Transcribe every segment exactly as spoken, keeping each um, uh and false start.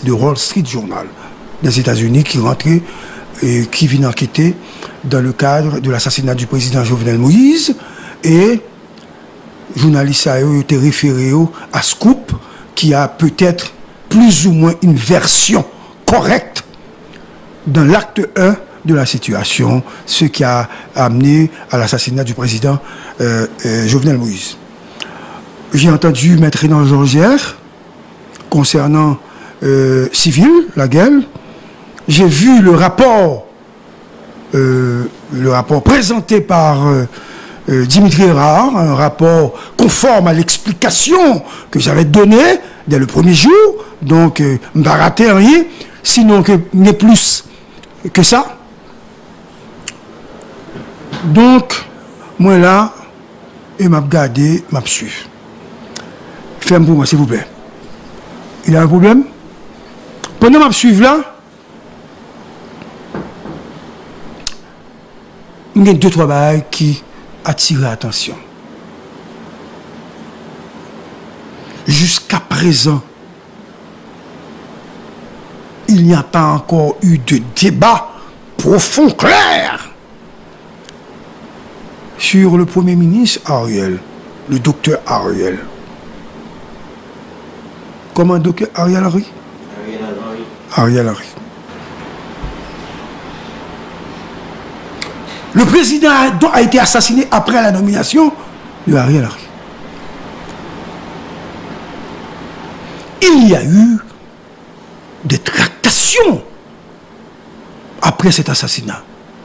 journaliste de Wall Street Journal des États-Unis qui rentrait et qui vient enquêter dans le cadre de l'assassinat du président Jovenel Moïse. Et le journaliste a été référé à Scoop, qui a peut-être plus ou moins une version correcte dans l'acte un de la situation, ce qui a amené à l'assassinat du président euh, euh, Jovenel Moïse. J'ai entendu Maître Renan Georgière concernant euh, civil, la guerre. J'ai vu le rapport, euh, le rapport présenté par euh, euh, Dimitri Erard, un rapport conforme à l'explication que j'avais donnée dès le premier jour. Donc, je euh, ne vais pas rater rien, sinon que n'est plus que ça. Donc, moi là, et m'a regardé, m'a suivi. Faites pour moi, s'il vous plaît. Il y a un problème? Pendant que je suis là, il y a deux, trois bails qui attirent l'attention. Jusqu'à présent, il n'y a pas encore eu de débat profond, clair, sur le Premier ministre Ariel, le docteur Ariel. Comment docteur Ariel Henry? Ariel Henry. Ariel Henry. Le président a été assassiné après la nomination de Ariel Henry. Il y a eu des tractations après cet assassinat.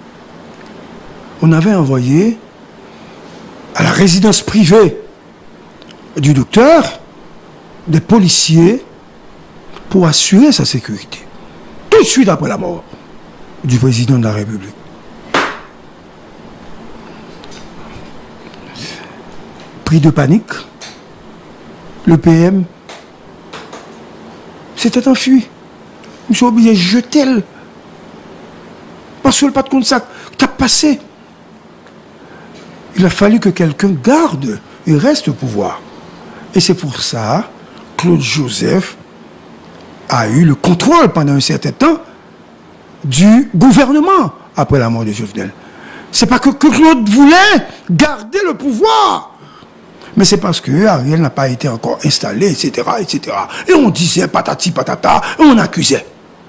On avait envoyé à la résidence privée du docteur des policiers pour assurer sa sécurité. Tout de suite après la mort du président de la République. Pris de panique, le P M s'était enfui. Je suis obligé de jeter. Parce que le pas de compte ça qui a passé. Il a fallu que quelqu'un garde et reste au pouvoir. Et c'est pour ça que Claude Joseph a eu le contrôle pendant un certain temps du gouvernement après la mort de Jovenel. C'est pas que, que Claude voulait garder le pouvoir, mais c'est parce que Ariel n'a pas été encore installé, et cetera, et cetera. Et on disait patati patata, et on accusait.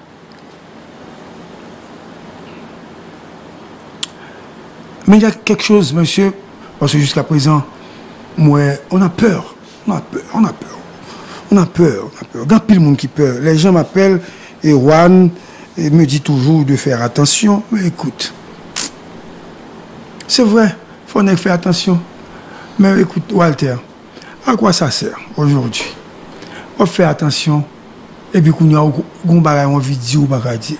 Mais il y a quelque chose, monsieur, parce que jusqu'à présent, moi, on a peur. On a peur, on a peur. On a peur, on a peur. Il y a plus de monde qui peur. Les gens m'appellent, et Juan et me dit toujours de faire attention. Mais écoute, c'est vrai, il faut faire attention. Mais écoute, Walter, à quoi ça sert aujourd'hui? On fait attention, et puis qu'on a un bagage en vidéo, bagage.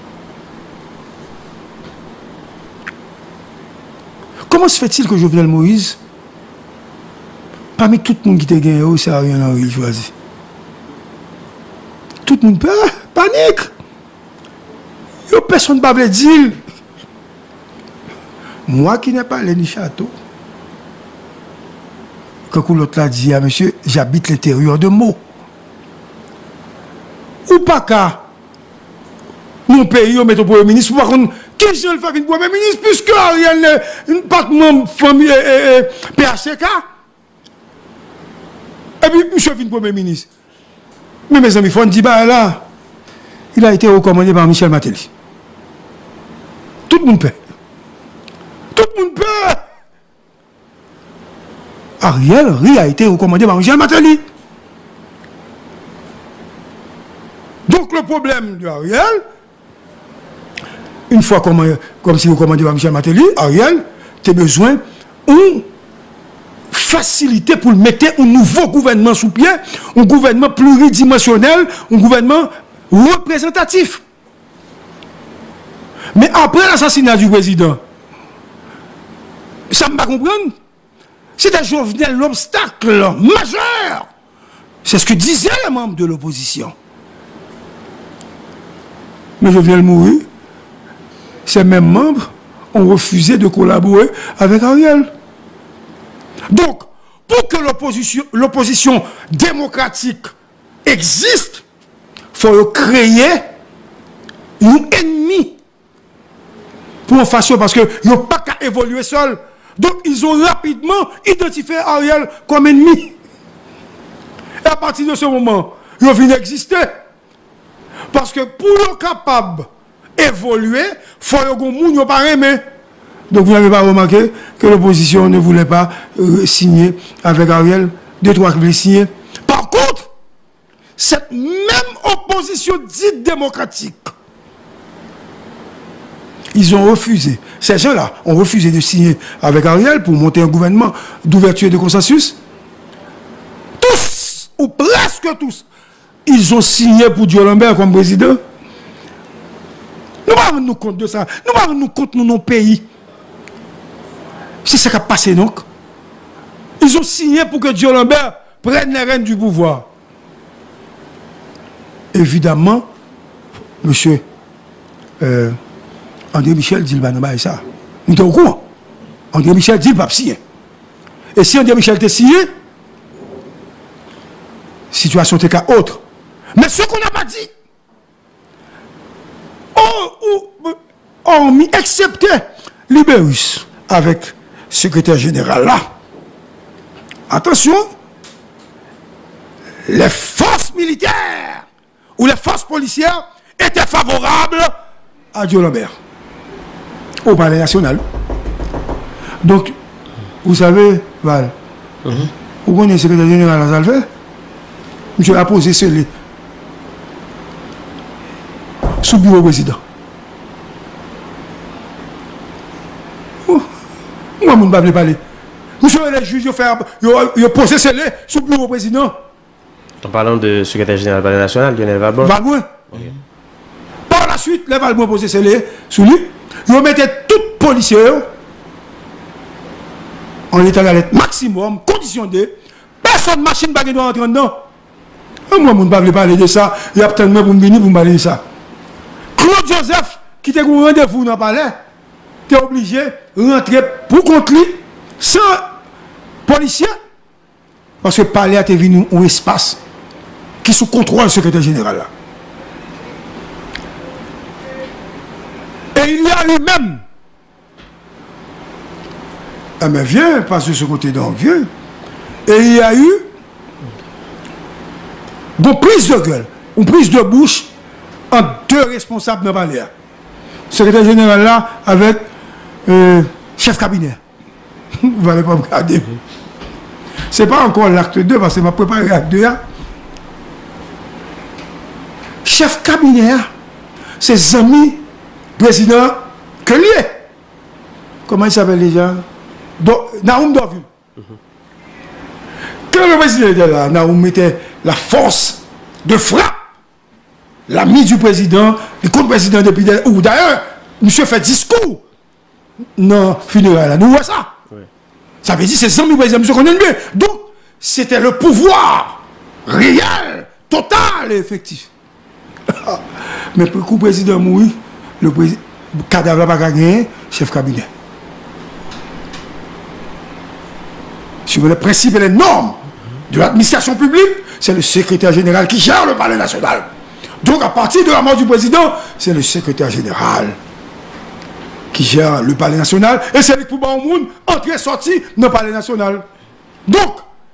Comment se fait-il que Jovenel Moïse, parmi tout le monde qui était gagné, c'est Ariel Henry choisi? Tout le monde peur, panique. Il n'y a personne qui ne veut dire. Moi qui n'ai pas allé ni château, quand l'autre l'a dit à monsieur, j'habite l'intérieur de Meaux. Ou pas qu'à mon pays, on met au Premier ministre, par contre, qui je le fais une Premier ministre, puisque Ariel n'est pas de famille P H C K. Et puis, monsieur fait une Premier ministre. Mais mes amis, il faut dire, bah là, il a été recommandé par Michel Martelly. Tout le monde paie. Tout le monde paie. Ariel Henry a été recommandé par Michel Martelly. Donc le problème de Ariel, une fois comme, comme si recommandé par Michel Martelly, Ariel, tu as besoin d'une facilité pour mettre un nouveau gouvernement sous pied, un gouvernement pluridimensionnel, un gouvernement représentatif. Mais après l'assassinat du président, ça ne va pas comprendre. C'était Jovenel l'obstacle majeur. C'est ce que disaient les membres de l'opposition. Mais Jovenel mourir, ces mêmes membres ont refusé de collaborer avec Ariel. Donc, pour que l'opposition l'opposition démocratique existe, il faut créer un ennemi pour en faire parce que ils n'ont pas qu'à évoluer seul. Donc ils ont rapidement identifié Ariel comme ennemi. Et à partir de ce moment, ils ont fini exister. Parce que pour être capable d'évoluer, il faut que les gens ne pas aimer. Donc vous n'avez pas remarqué que l'opposition ne voulait pas euh, signer avec Ariel, deux, trois qui voulaient signer. Par contre, cette même opposition dite démocratique, ils ont refusé. Ces gens-là ont refusé de signer avec Ariel pour monter un gouvernement d'ouverture et de consensus. Tous, ou presque tous, ils ont signé pour Dieu Lambert comme président. Nous ne rendons nous compte de ça. Nous ne rendons nous compte de nos pays. C'est ça qui a passé donc. Ils ont signé pour que Dieu Lambert prenne les rênes du pouvoir. Évidemment, monsieur euh, André Michel dit le et ça. Nous sommes au courant. André Michel dit le pas signer. Et si André Michel était signé, la situation était qu'à autre. Mais ce qu'on n'a pas dit, on, on, on mis excepté Libérus avec secrétaire général là. Attention, les forces militaires ou les forces policières étaient favorables à Dieu Lambert au palais national. Donc, vous savez, Val, mm-hmm. vous connaissez le secrétaire général à Salvé? Monsieur a posé scellé sous le bureau président. Oh. Moi, je ne peux pas parler. Monsieur les juges, ils ont posé scellé sous le bureau président. En parlant de secrétaire général du palais national, Lionel Valbon. Valbon. Okay. Par la suite, les Valbon posé scellé sous lui. Ils ont mis tout policiers en état d'alerte maximum, condition de personne machine ne doit entrer dedans. Moi, je ne peux pas parler de ça. Il y a peut-être pour me venir pour me parler de ça. Claude Joseph, qui était au rendez-vous dans le palais, tu es obligé de rentrer pour contre lui sans policier. Parce que le palais a été venu un espace qui est sous contrôle du secrétaire général. Là. Et il y a lui-même. Ah mais viens, passe de ce côté donc, viens. Et il y a eu une prise de gueule, une prise de bouche entre deux responsables de palais. Secrétaire général là avec euh, chef cabinet. Vous n'allez pas me regarder. Ce n'est pas encore l'acte deux parce que je préparé l'acte deux. Chef cabinet, ses amis, président, que lui est. Comment il s'appelle déjà? Do, Naoum Dorville. Mm-hmm. Quand le président était là, Naoum mettait la force de frappe. L'ami du président, le contre-président depuis des... Ou d'ailleurs, monsieur fait discours. Non, funéraire là. Nous voyons ça. Oui. Ça veut dire que c'est amis président, monsieur connaît mieux. Donc, c'était le pouvoir réel, total et effectif. Mais pour que le président mouille, le président, cadavre n'a pas gagné, chef cabinet. Sur les principes et les normes de l'administration publique, c'est le secrétaire général qui gère le palais national. Donc, à partir de la mort du président, c'est le secrétaire général qui gère le palais national et c'est le plus bas au monde, entrée et sortie dans le palais national. Donc,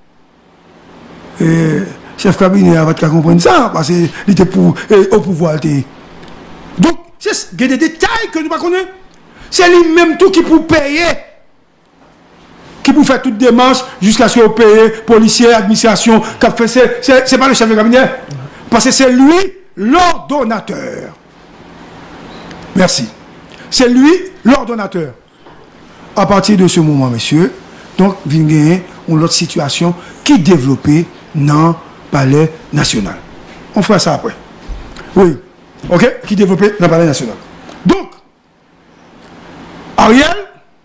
euh, chef cabinet va te comprendre ça, parce qu'il était pour, euh, au pouvoir. Donc, c'est des détails que nous ne connaissons pas. C'est lui-même tout qui peut payer, qui peut faire toute démarche jusqu'à ce qu'on paye, policiers, administration, c'est pas le chef de cabinet. Parce que c'est lui l'ordonnateur. Merci. C'est lui l'ordonnateur. À partir de ce moment, monsieur, donc, il y a une autre situation qui est développée dans le palais national. On fera ça après. Oui. OK? Qui est développée dans le palais national. Donc, Ariel,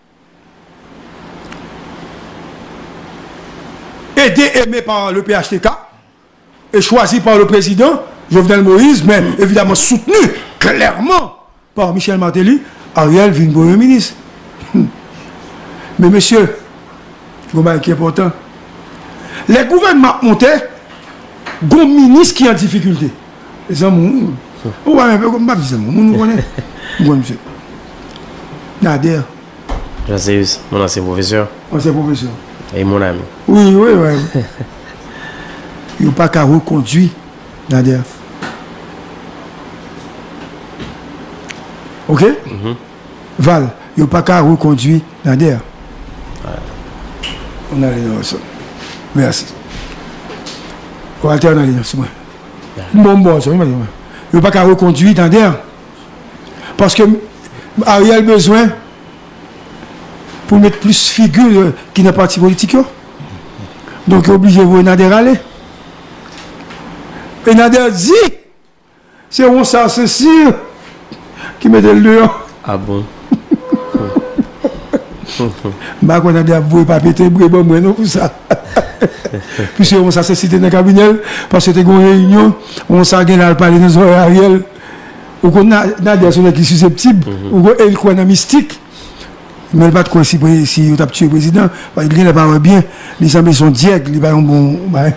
aidé, aimé par le P H T K, et choisi par le président Jovenel Moïse, mais évidemment soutenu clairement par Michel Martelly, Ariel vient premier ministre. Mais monsieur, c'est qui est important. Les gouvernements montaient, un ministre qui est en difficulté. Les amours. On va un peu comme Babi, nous connaissons. Bon, monsieur. Nader. Jean-Céus, mon ancien professeur. Ancien professeur. Et mon ami. Oui, oui, oui. Il n'y a pas qu'à reconduire Nader. Ok? Mm-hmm. Val, il n'y a pas qu'à reconduire Nader. On a les noms ensemble. Merci. Walter, on a les noms, c'est moi. Bon, bon, ça, il n'y a pas qu'à reconduire Nader. Parce que Ariel a besoin pour mettre plus figure qui n'a pas parti politique. Donc, il est obligé de voir Nader aller. Et Nader dit, c'est on ça, c'est sûr, qui met le dehors. Ah bon? Bah, quand Nader a voué pas péter, bon, moi, non, pour ça. Puisque on ça, c'est cité dans le cabinet, parce que c'était une réunion, on s'est gagné à parler dans Ariel. Ou qu'on a Nader, c'est qui est susceptible, ou elle croit dans mystique. Mais pas de quoi si si tu as tué le président, il n'a pas bien, les amis sont diègles, il va un bon.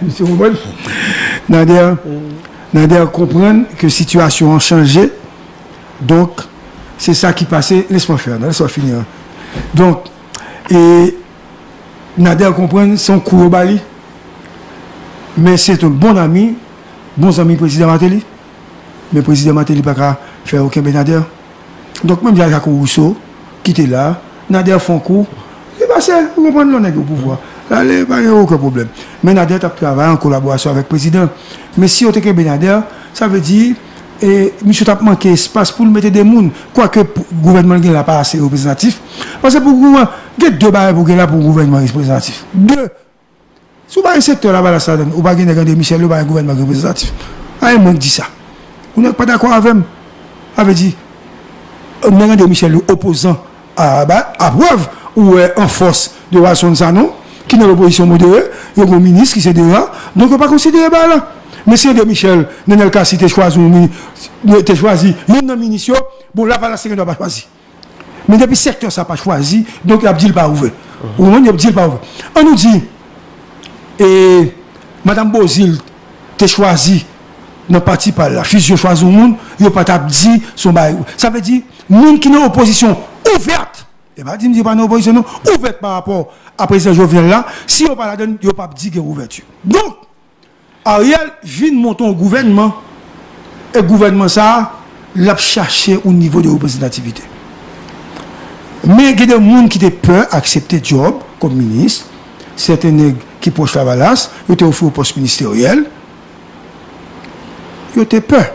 Nader, Nader comprend que la situation a changé, donc c'est ça qui passait. Laisse-moi faire, laisse-moi finir. Donc, et Nader comprend son coup au Bali, mais c'est un bon ami, bon ami président Matéli, mais le président Matéli n'a pas faire aucun Nader. Donc, même Jacques Rousseau, qui était là, Nader font coup, il va se reprendre le pouvoir. Là, il n'y a aucun problème. Mais Nader a travaillé en collaboration avec le président. Mais si on était Nader, ça veut dire et monsieur a manqué d'espace pour mettre des gens, quoique le gouvernement n'a pas assez représentatif. Parce que pour le gouvernement, il y a deux barres pour le gouvernement représentatif. Deux. Si vous avez un secteur là-bas, vous n'avez pas de Michel, vous avez un gouvernement représentatif. Ah, moi, dit ça. Vous n'êtes pas d'accord avec moi. Avait dit, on a un Michel opposant à preuve ou en force de Wasson Sanon, qui est dans l'opposition modérée, il y a un ministre qui s'est là, donc on ne peut pas considérer là. Mais si de Michel, dans le cas si tu choisi tu choisi un ministre, bon là, la sécurité n'a pas choisi. Mais depuis le secteur, ça n'a pas choisi, donc il a dit pas ouvert. Au moins, il a dit pas ouvert. On nous dit, et Madame Bozil, tu choisi dans le parti par la fusion choisi au monde, il n'a pas dit son bail. Ça veut dire, monde qui est en opposition ouverte, et pas dit pas en opposition, non, ouverte par rapport à président Jovenel là, si on pas la donne, il n'a pas dit qu'il y a ouverture. Donc, Ariel vient monter au gouvernement, et le gouvernement ça, l'a cherché au niveau de représentativité. Mais il y a des gens qui ont peur d'accepter le job comme ministre, certains qui proches la balasse, ils ont offert au poste ministériel, ils ont peur.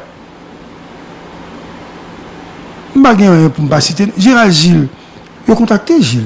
Je ne sais pas pour me citer. Gérald Gilles, il a contacté Gilles.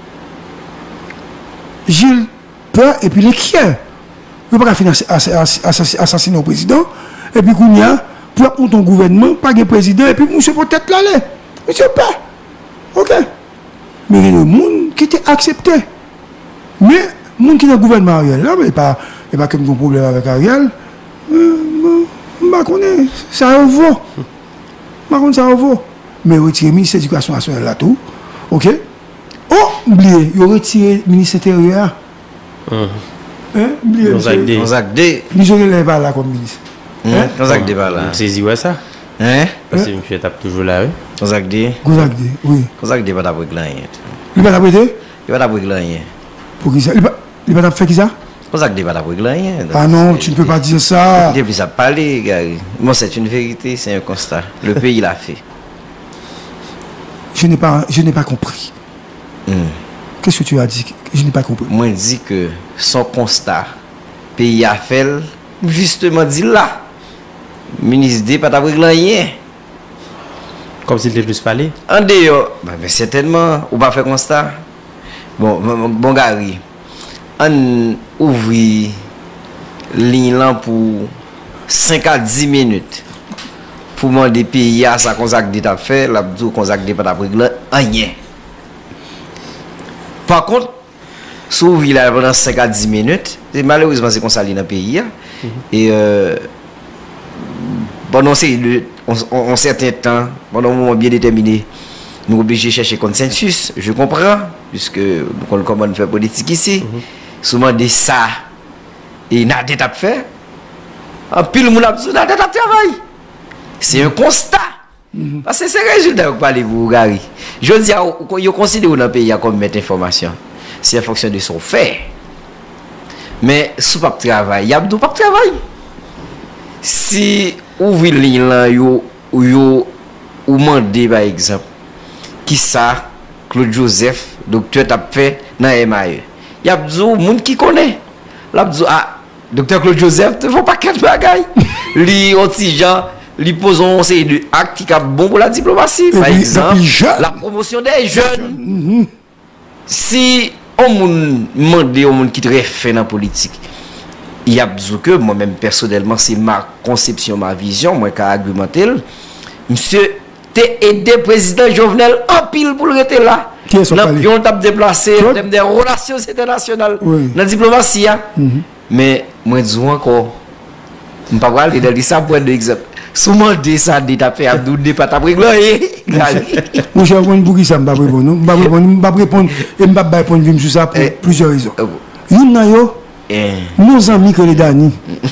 Gilles peur et puis l'inquiet. Il ne peut pas assassiner le président. Et puis, il y a pour monter un gouvernement, pas de président, et puis, monsieur peut-être l'aller. Monsieur peur. Ok. Mais il y a des gens qui étaient acceptés. Mais, les gens qui sont dans le gouvernement Ariel, là, il n'y a pas de problème avec Ariel. Je ne connais pas. Ça vaut. Je ne connais ça vaut. Mais il retire le ministre de l'Éducation nationale là tout. Ok? Oh, oubliez, il retire le ministre de l'Intérieur. Hein? Oubliez. On s'est dit. Il ne pas là comme ministre. On s'est dit pas là. C'est dit ouais ça? Hein? Parce que monsieur tape toujours là. On s'est dit. On s'est dit, oui. On s'est dit pas d'après rien. Il va t'apprêter? Il va d'après rien. Pour qui ça? Il va t'apprêter qui ça? On s'est dit pas d'après rien. Ah non, tu ne peux pas dire ça. Depuis ça parler, gars. Moi, c'est une vérité, c'est un constat. Le pays l'a fait. Je n'ai pas, je n'ai pas compris. Mm. Qu'est-ce que tu as dit? Je n'ai pas compris. Moi, je dis que son constat, le pays a fait, justement dit là. Le ministre dit pas d'après rien. Comme s'il était plus parlé. En dehors, bah, mais certainement, ou pas faire constat. Bon, bon, bon Gary, on ouvre ligne là pour cinq à dix minutes. Pour demander pays à ça qu'on a déjà fait, la bdou qu'on a déjà pas d'après rien. Par contre, si vous vivez pendant cinq à dix minutes, malheureusement c'est qu'on s'allie dans le pays. Mm-hmm. Et euh, pendant un certain temps, pendant un moment bien déterminé, nous sommes obligés de chercher consensus. Je comprends, puisque nous connaissons comment faire politique ici. Mm-hmm. Souvent de ça, et n'a pas fait. En pile, mon absou n'a pas travail. C'est un constat. Mm-hmm. Parce que c'est le résultat que vous parlez, vous, Gary. Je veux dire, vous considérez dans le pays comme mettre information. C'est en fonction de son fait. Mais si vous ne travaillez, il y a pas de travail. Si vous ouvrez le ligne là, vous demandez par exemple, qui ça, Claude Joseph, docteur, a fait dans M A E. Il y a des gens qui connaissent. Là, ah, docteur Claude Joseph, il ne faut pas qu'elle bagaille. Li gens, li posons c'est de actes qui sont bons pour la diplomatie. Par exemple, la promotion des jeunes. Mm-hmm. Si on demande aux gens qui très fait dans la politique, il y a besoin que moi-même personnellement, c'est ma conception, ma vision, moi qui ai argumenté. Monsieur, t'es aidé président Jovenel en pile pour le rester là. Qui est-ce qu'on t'a déplacé en termes de relations internationales, oui. Dans la diplomatie. Mm-hmm. Mais moi, je dis encore, je ne peux pas aller dans ça pour exemple. Souvent, des ça, des tapés, Abdou, des pattes après gloire. Moi, je vais répondre pour ça, je ne vais pas répondre. Je ne vais pas répondre et je ne vais pas répondre sur ça pour plusieurs raisons. Une, nos amis que les Dani.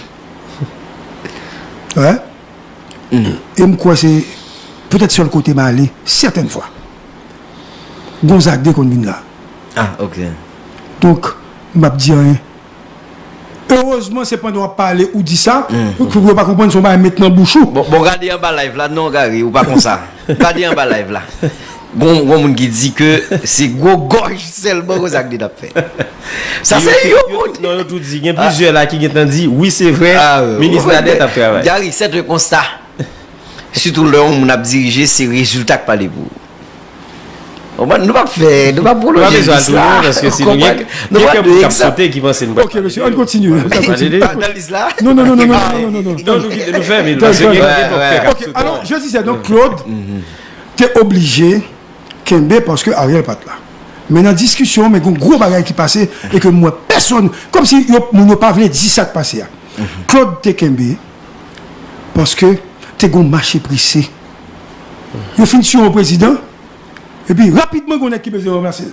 Ouais. Et je crois que c'est peut-être sur le côté malais, certaines fois. Gonzague dès qu'on vient là. Ah, ok. Donc, je ne vais pas dire rien. Heureusement, c'est pendant qu'on parler ou dit ça, pour que vous ne pas comprendre son bail maintenant bouchou. Bon, bon, regardez en bas live là, non, Gary, ou pas comme ça. Regardez en bas live là. Bon, bon, monde qui dit que c'est gros gorge seulement que ça a fait. Ça c'est yo. Non, yo tout dit, il y a plusieurs là qui ont dit oui, c'est vrai. Ministre de la dette a fait. Gary, c'est un constat. Surtout là où on a dirigé, c'est résultat que parlez vous. On va nous pas faire, nous pas prolonger ça parce que c'est nous qui avons sauté qui pense une bonne. OK monsieur, on continue. là. Non non non non non non non non. Non, nous nous faire mais OK, alors je disais donc Claude, tu es obligé Kembe parce que Ariel pas là. Mais dans discussion mais un gros bagage qui passait et que moi personne comme si nous ne pas voulu dire ça qui passait. Claude te Kembe parce que tu es un marché pressé. Yo fin sur au président. Et puis rapidement, on a qui besoin de remercier.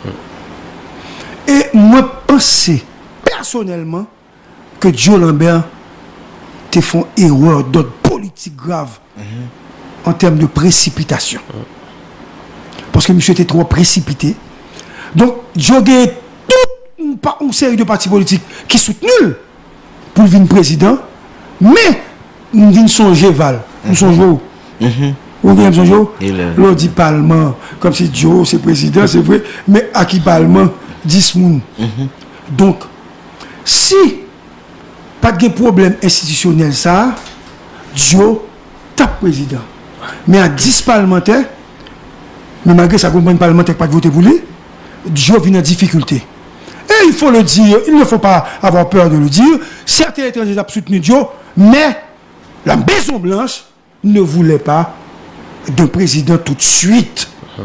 Et moi, je pense personnellement que Joe Lambert te font erreur d'autres politiques graves mm-hmm. en termes de précipitation. Mm-hmm. Parce que monsieur était trop précipité. Donc, Joe a toute une, une série de partis politiques qui soutenent pour devenir président, mais nous ne songer Val, nous songeons. Vous avez besoin de l'on dit Parlement, comme si Joe c'est président, c'est vrai, mais à qui Parlement dix moun. Donc, si pas de problème institutionnel, ça, Joe tape président. Mais à dix parlementaires, mais malgré ça, comprendre parlementaire pas de voter pour lui, Joe vient en difficulté. Et il faut le dire, il ne faut pas avoir peur de le dire. Certains étrangers ont soutenu Joe, mais la Maison Blanche ne voulait pas de président tout de suite.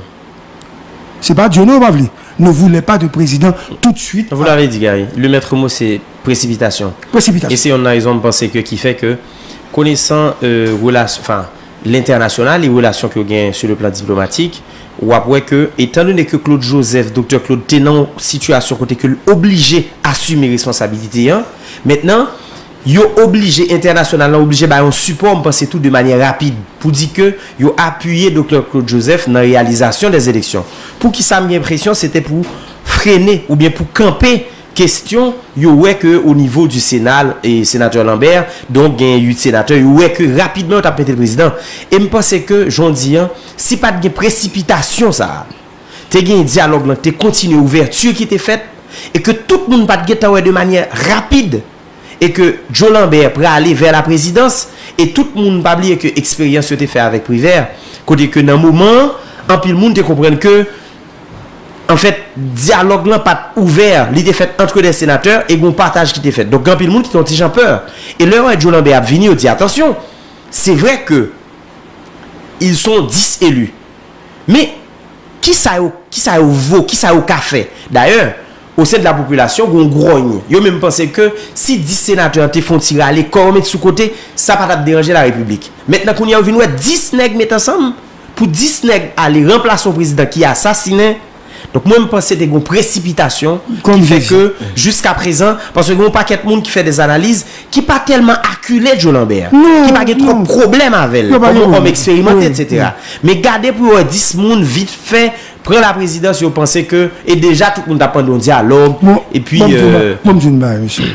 C'est pas Dieu non, ne voulait pas de président tout de suite. Vous l'avez dit, Gary. Le maître mot, c'est précipitation. Précipitation. Et c'est on a raison de penser que qui fait que connaissant euh, relation, enfin l'international, les relations que gagne sur le plan diplomatique, ou après que étant donné que Claude Joseph, docteur Claude, tenant situation côté que obligé à assumer responsabilité, hein, maintenant yo obligé international obligé bah un support penser tout de manière rapide pour dire que yo appuyé docteur Claude Joseph dans la réalisation des élections. Pour qui ça m'a l'impression c'était pour freiner ou bien pour camper question yo ouais que au niveau du Sénat et sénateur Lambert donc il y a eu sénateur yo ouais que rapidement tu as pété le président et me penser que j'en dis hein, si pas de précipitation ça tu as un dialogue là tu continué ouverture qui était faite et que tout le monde pas de de manière rapide et que Joe Lambert pourrait aller vers la présidence et tout le monde pas oublier que l'expérience était fait avec Prévert côté que dans un moment en pile monde te comprendre que en fait dialogue là pas ouvert l'idée fait entre les sénateurs et un partage qui était fait donc en pile monde qui ont petit peur et là Joe Lambert a venu dit attention c'est vrai que ils sont dix élus mais qui ça qui ça vaut qui ça au café d'ailleurs au sein de la population, on grogne. Yo même pensé que si dix sénateurs te font tirer à l'école, mettre sous côté, ça va pas déranger la République. Maintenant qu'on y a vu dix nègres mettre ensemble pour dix nègres aller remplacer un président qui a assassiné, Donc moi je pense que c'est une précipitation Comme qui fait je que jusqu'à présent, parce que il y a un paquet de monde qui fait des analyses qui pas tellement acculé de Joe Lambert, Non, qui pas trop non. de problèmes avec elle, Non, pas comme de- comme expérimenté, oui, et cetera. oui. Mais gardez pour dix monde vite fait, prendre la présidence, vous pensez que, et déjà tout le monde a pendant un dialogue, Bon, et puis... bon, euh, Moi, je dis une balle, monsieur.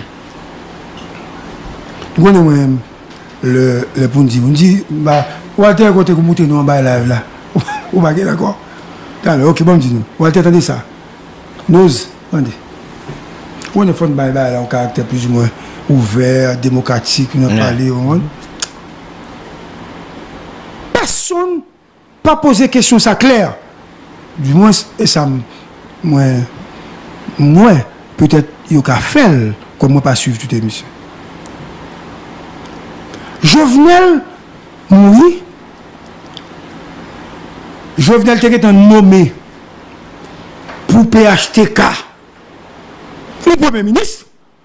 Vous connaissez moi-même le le Pondi. On dit, bah, Walter, côté que vous montez nous en bas live là. Vous pas d'accord? Alors, ok, bon, dis-nous. Walter, attendez ça. Nose, attendez. On est fait de bail là, en caractère plus ou moins ouvert, démocratique, on a parlé, on. Personne pas posé question ça clair. Du moins, et ça, moi, moi, peut-être, il y a qu'à faire, comme moi, pas suivre toute émission. Jovenel, oui. Jovenel était nommé pour P H T K. Le Premier ministre.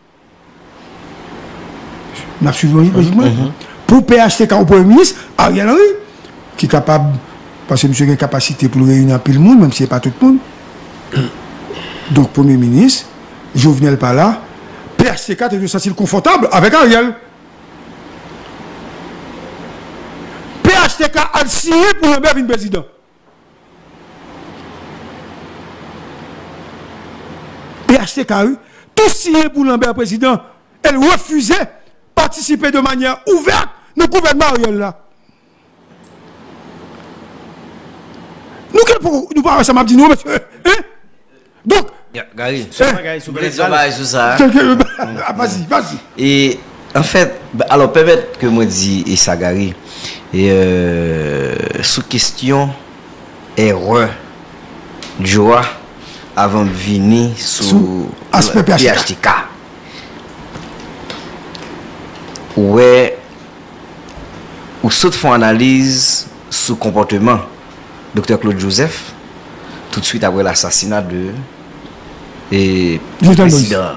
On a suivi logiquement. Pour P H T K au Premier ministre, Ariel Henry, qui est capable, parce que monsieur a une capacité pour réunir tout le monde, même si ce n'est pas tout le monde. Donc, Premier ministre, Jovenel pas là, P H T K était sentir confortable avec Ariel. P H T K a signé pour le maire président. P H T K, tout signé pour Lambert président, elle refusait de participer de manière ouverte dans le gouvernement Ariel là. Nous, quel pour nous parlons ça m'a dit nous, monsieur. Hein? Donc, Gary, Seulement, Gary, sous vous voulez Brésil. dire bah, sur ça. quelqu'un- ah, vas-y, vas-y. Et en fait, bah, alors permettre que moi dis et ça Gary, et euh, sous question erreur, joie avant de venir Sous sous aspect P H T K. P H T K. Ouais, ou saute font analyse sous comportement docteur Claude Joseph tout de suite après l'assassinat de et Jovenel président.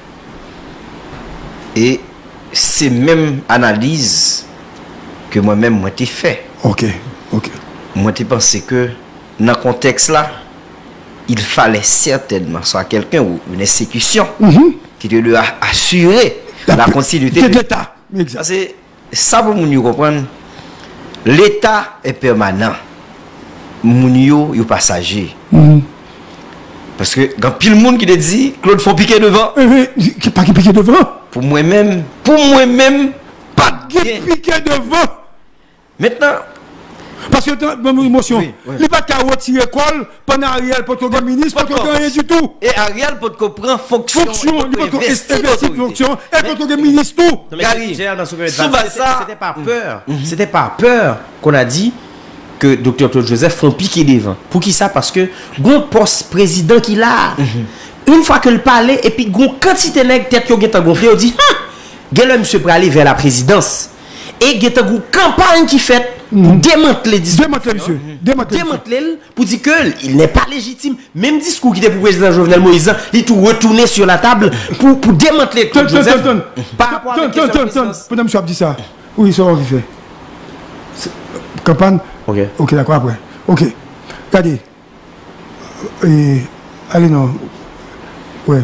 Et c'est même analyse que moi-même moi t'ai fait. Ok, ok. Moi t'ai pensé que dans le contexte là, il fallait certainement soit quelqu'un ou une institution qui te lui a assuré la, continuité de de l'État. Exact. Parce que ça pour nous comprendre, l'État est permanent. Moun yo yo passager. Parce que quand pile monde qui te dit Claude faut piquer devant. Eh, eh, pas qui piquer devant. Pour moi-même, pour moi-même, pas Qui bien. piquer devant. Maintenant, Parce que dans mon émotion, Oui, oui. il n'y a pas qu'à retirer l'école pendant Ariel, pour que le ministre, pour que rien du tout. et Ariel pour comprendre fonction, Fonction, il pour faut que investir investir l'autorité. fonction, et pour que le ministre tout. Non, mais Gary, Gérard, dans ce que- sous c'était- ça- c'était pas peur. C'était pas peur qu'on a dit que docteur Claude Joseph font piquer devant. Pour qui ça? Parce que gon poste président qu'il a. Une fois que le parlait, et puis gon quantité de nèg tête qui ont gonflé, on dit, ah, gen le monsieur pour aller vers la présidence. Et gen une campagne qui fait pour démanteler le discours. Démanteler, monsieur. Démanteler. monsieur. Démanteler pour dire qu'il n'est pas légitime. Même discours qui était pour le président Jovenel Moïse, il est tout retourné sur la table pour, pour démanteler Claude Tonne, tonne, Joseph. tonne, Par rapport à la tonne, question tonne, de tonne. présidence. Pendant que monsieur a dit ça. Oui, ça va fait. C'est- Campagne. Ok. Ok, d'accord, après. Ok. Regardez. Et, allez, non. Ouais.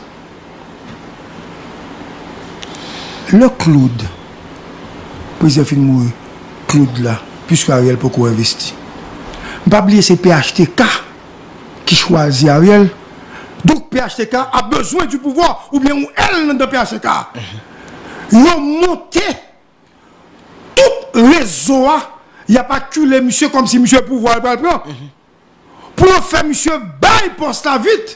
Le Claude, président film mourir, Claude là, puisque Ariel peut qu'on investit. Pas oublier c'est P H T K qui choisit Ariel. Donc P H T K a besoin du pouvoir, ou bien ou elle dans P H T K. Ils ont monté tout réseau. Il n'y a pas que les monsieur comme si monsieur pouvoir le prendre. Pour faire monsieur bail poste la vite.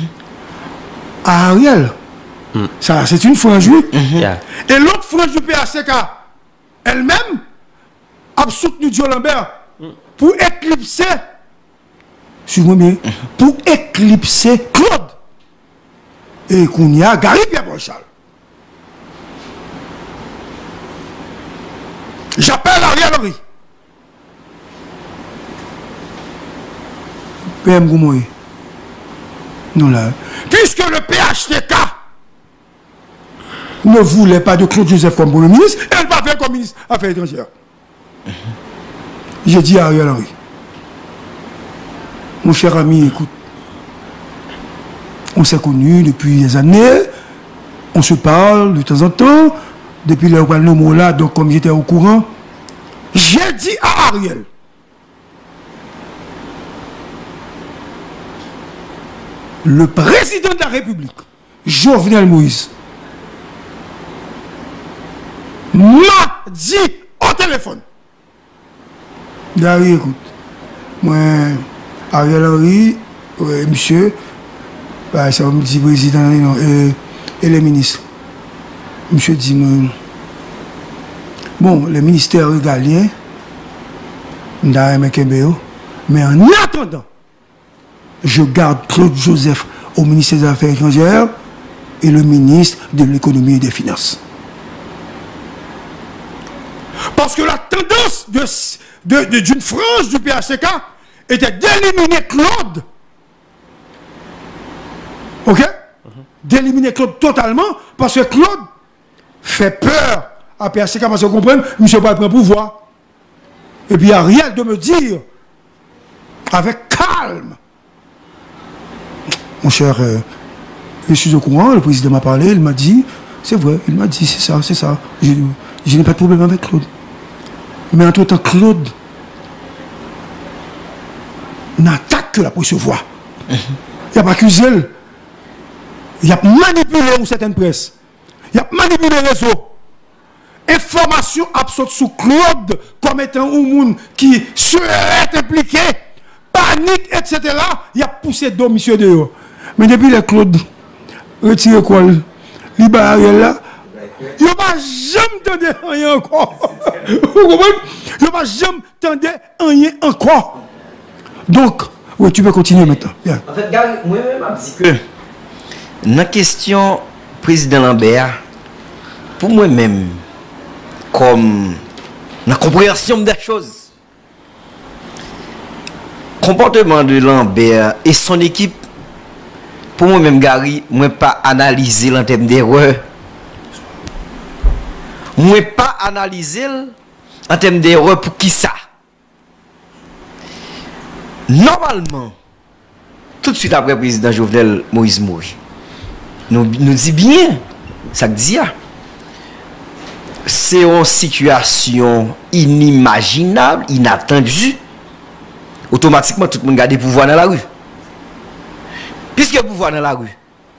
Ariel. Ça, c'est une frange, oui. Yeah. Et l'autre frange du P H C K, elle-même, a soutenu Joe Lambert pour éclipser, suivez-moi bien, pour éclipser Claude. Et qu'on y a Gary Pierre-Brochal. J'appelle Ariel Henry. P M Goumoy. Non là. Puisque le P H T K ne voulait pas de Claude Joseph comme Premier ministre, elle ne va faire comme ministre Affaires étrangères. J'ai dit à Ariel Henry, mon cher ami, écoute, On s'est connus depuis des années. On se parle de temps en temps. Depuis le mot là, donc comme j'étais au courant, j'ai dit à Ariel, le président de la République, Jovenel Moïse, m'a dit au téléphone. Dari, écoute, moi, Ariel Henry, ouais, monsieur, bah, ça me dit président non, et, et les ministres. Monsieur dit, moi, bon, le ministère régalien, mais en attendant, je garde Claude Joseph au ministère des Affaires étrangères et le ministre de l'économie et des finances. Parce que la tendance de, de, de, d'une France du P H C K était d'éliminer Claude. Ok? Uh-huh. D'éliminer Claude totalement parce que Claude fait peur à P H C K parce que vous comprenez, M. ne pas prendre pouvoir. Et puis il n'y a rien de me dire avec calme. Mon cher, euh, je suis au courant, le président m'a parlé, il m'a dit, c'est vrai, il m'a dit, c'est ça, c'est ça. Je, je n'ai pas de problème avec Claude. Mais entre-temps, Claude n'attaque que la recevoir. Il n'y a pas accusé. Il a manipulé une certaine presse. Il a manipulé les réseaux. Information absolue sur Claude comme étant un monde qui serait impliqué, panique, et cetera. Il a poussé deux monsieur dehors. Mais depuis le Claude retire quoi, libéral là, il ne va jamais tendre rien encore. Vous comprenez? Il ne va jamais tendre rien encore. Donc, oui, tu peux continuer maintenant. Bien. En fait, Gary, moi-même, je dis que dans la question président Lambert, pour moi-même, comme la compréhension des choses, comportement de Lambert et son équipe, pour moi-même, Gary, moi pas analyser en termes d'erreur. Moi pas analyser en termes d'erreur pour qui ça. Normalement, tout de suite après le président Jovenel Moïse mourit, nous nous dit bien, ça que dit, c'est une situation inimaginable, inattendue. Automatiquement, tout le monde garde le pouvoir dans la rue. Puisque le pouvoir dans la rue,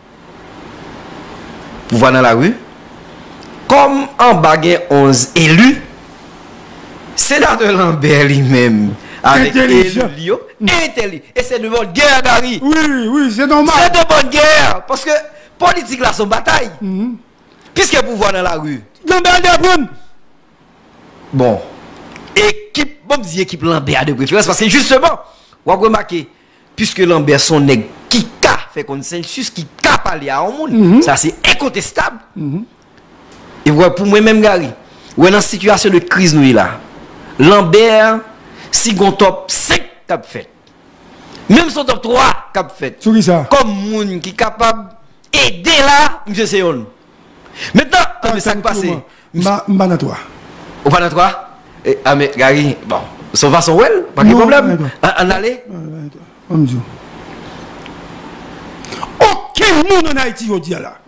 pouvoir dans la rue, comme en baguette onze élus, sénateur Lambert lui-même, avec intelligent. Elio, intelligent. Et c'est de bonne guerre, Gary. Oui, oui, c'est normal. C'est de bonne guerre. Parce que politique là, son bataille. Mm-hmm. Puisque le pouvoir dans la rue. Lambert de bon, équipe, bon, dis équipe Lambert de préférence, parce que justement, on va remarquer, puisque Lambert son nègre qui a fait consensus, qui a parlé à un monde, mm-hmm. ça c'est incontestable. Mm-hmm. Et ouais, pour moi-même, Gary, ouais, dans la situation de crise, nous là, Lambert, si on top cinq cap fait, même son top trois cap fait, ça. Comme monde qui est capable d'aider là, M. Seyon. Maintenant, quand ça passe, Mbana toi. Ou pas toi? Ah, mais Gary, bon, son façon, well, pas de problème. En aller? Aucun monde en Haïti, on dit là.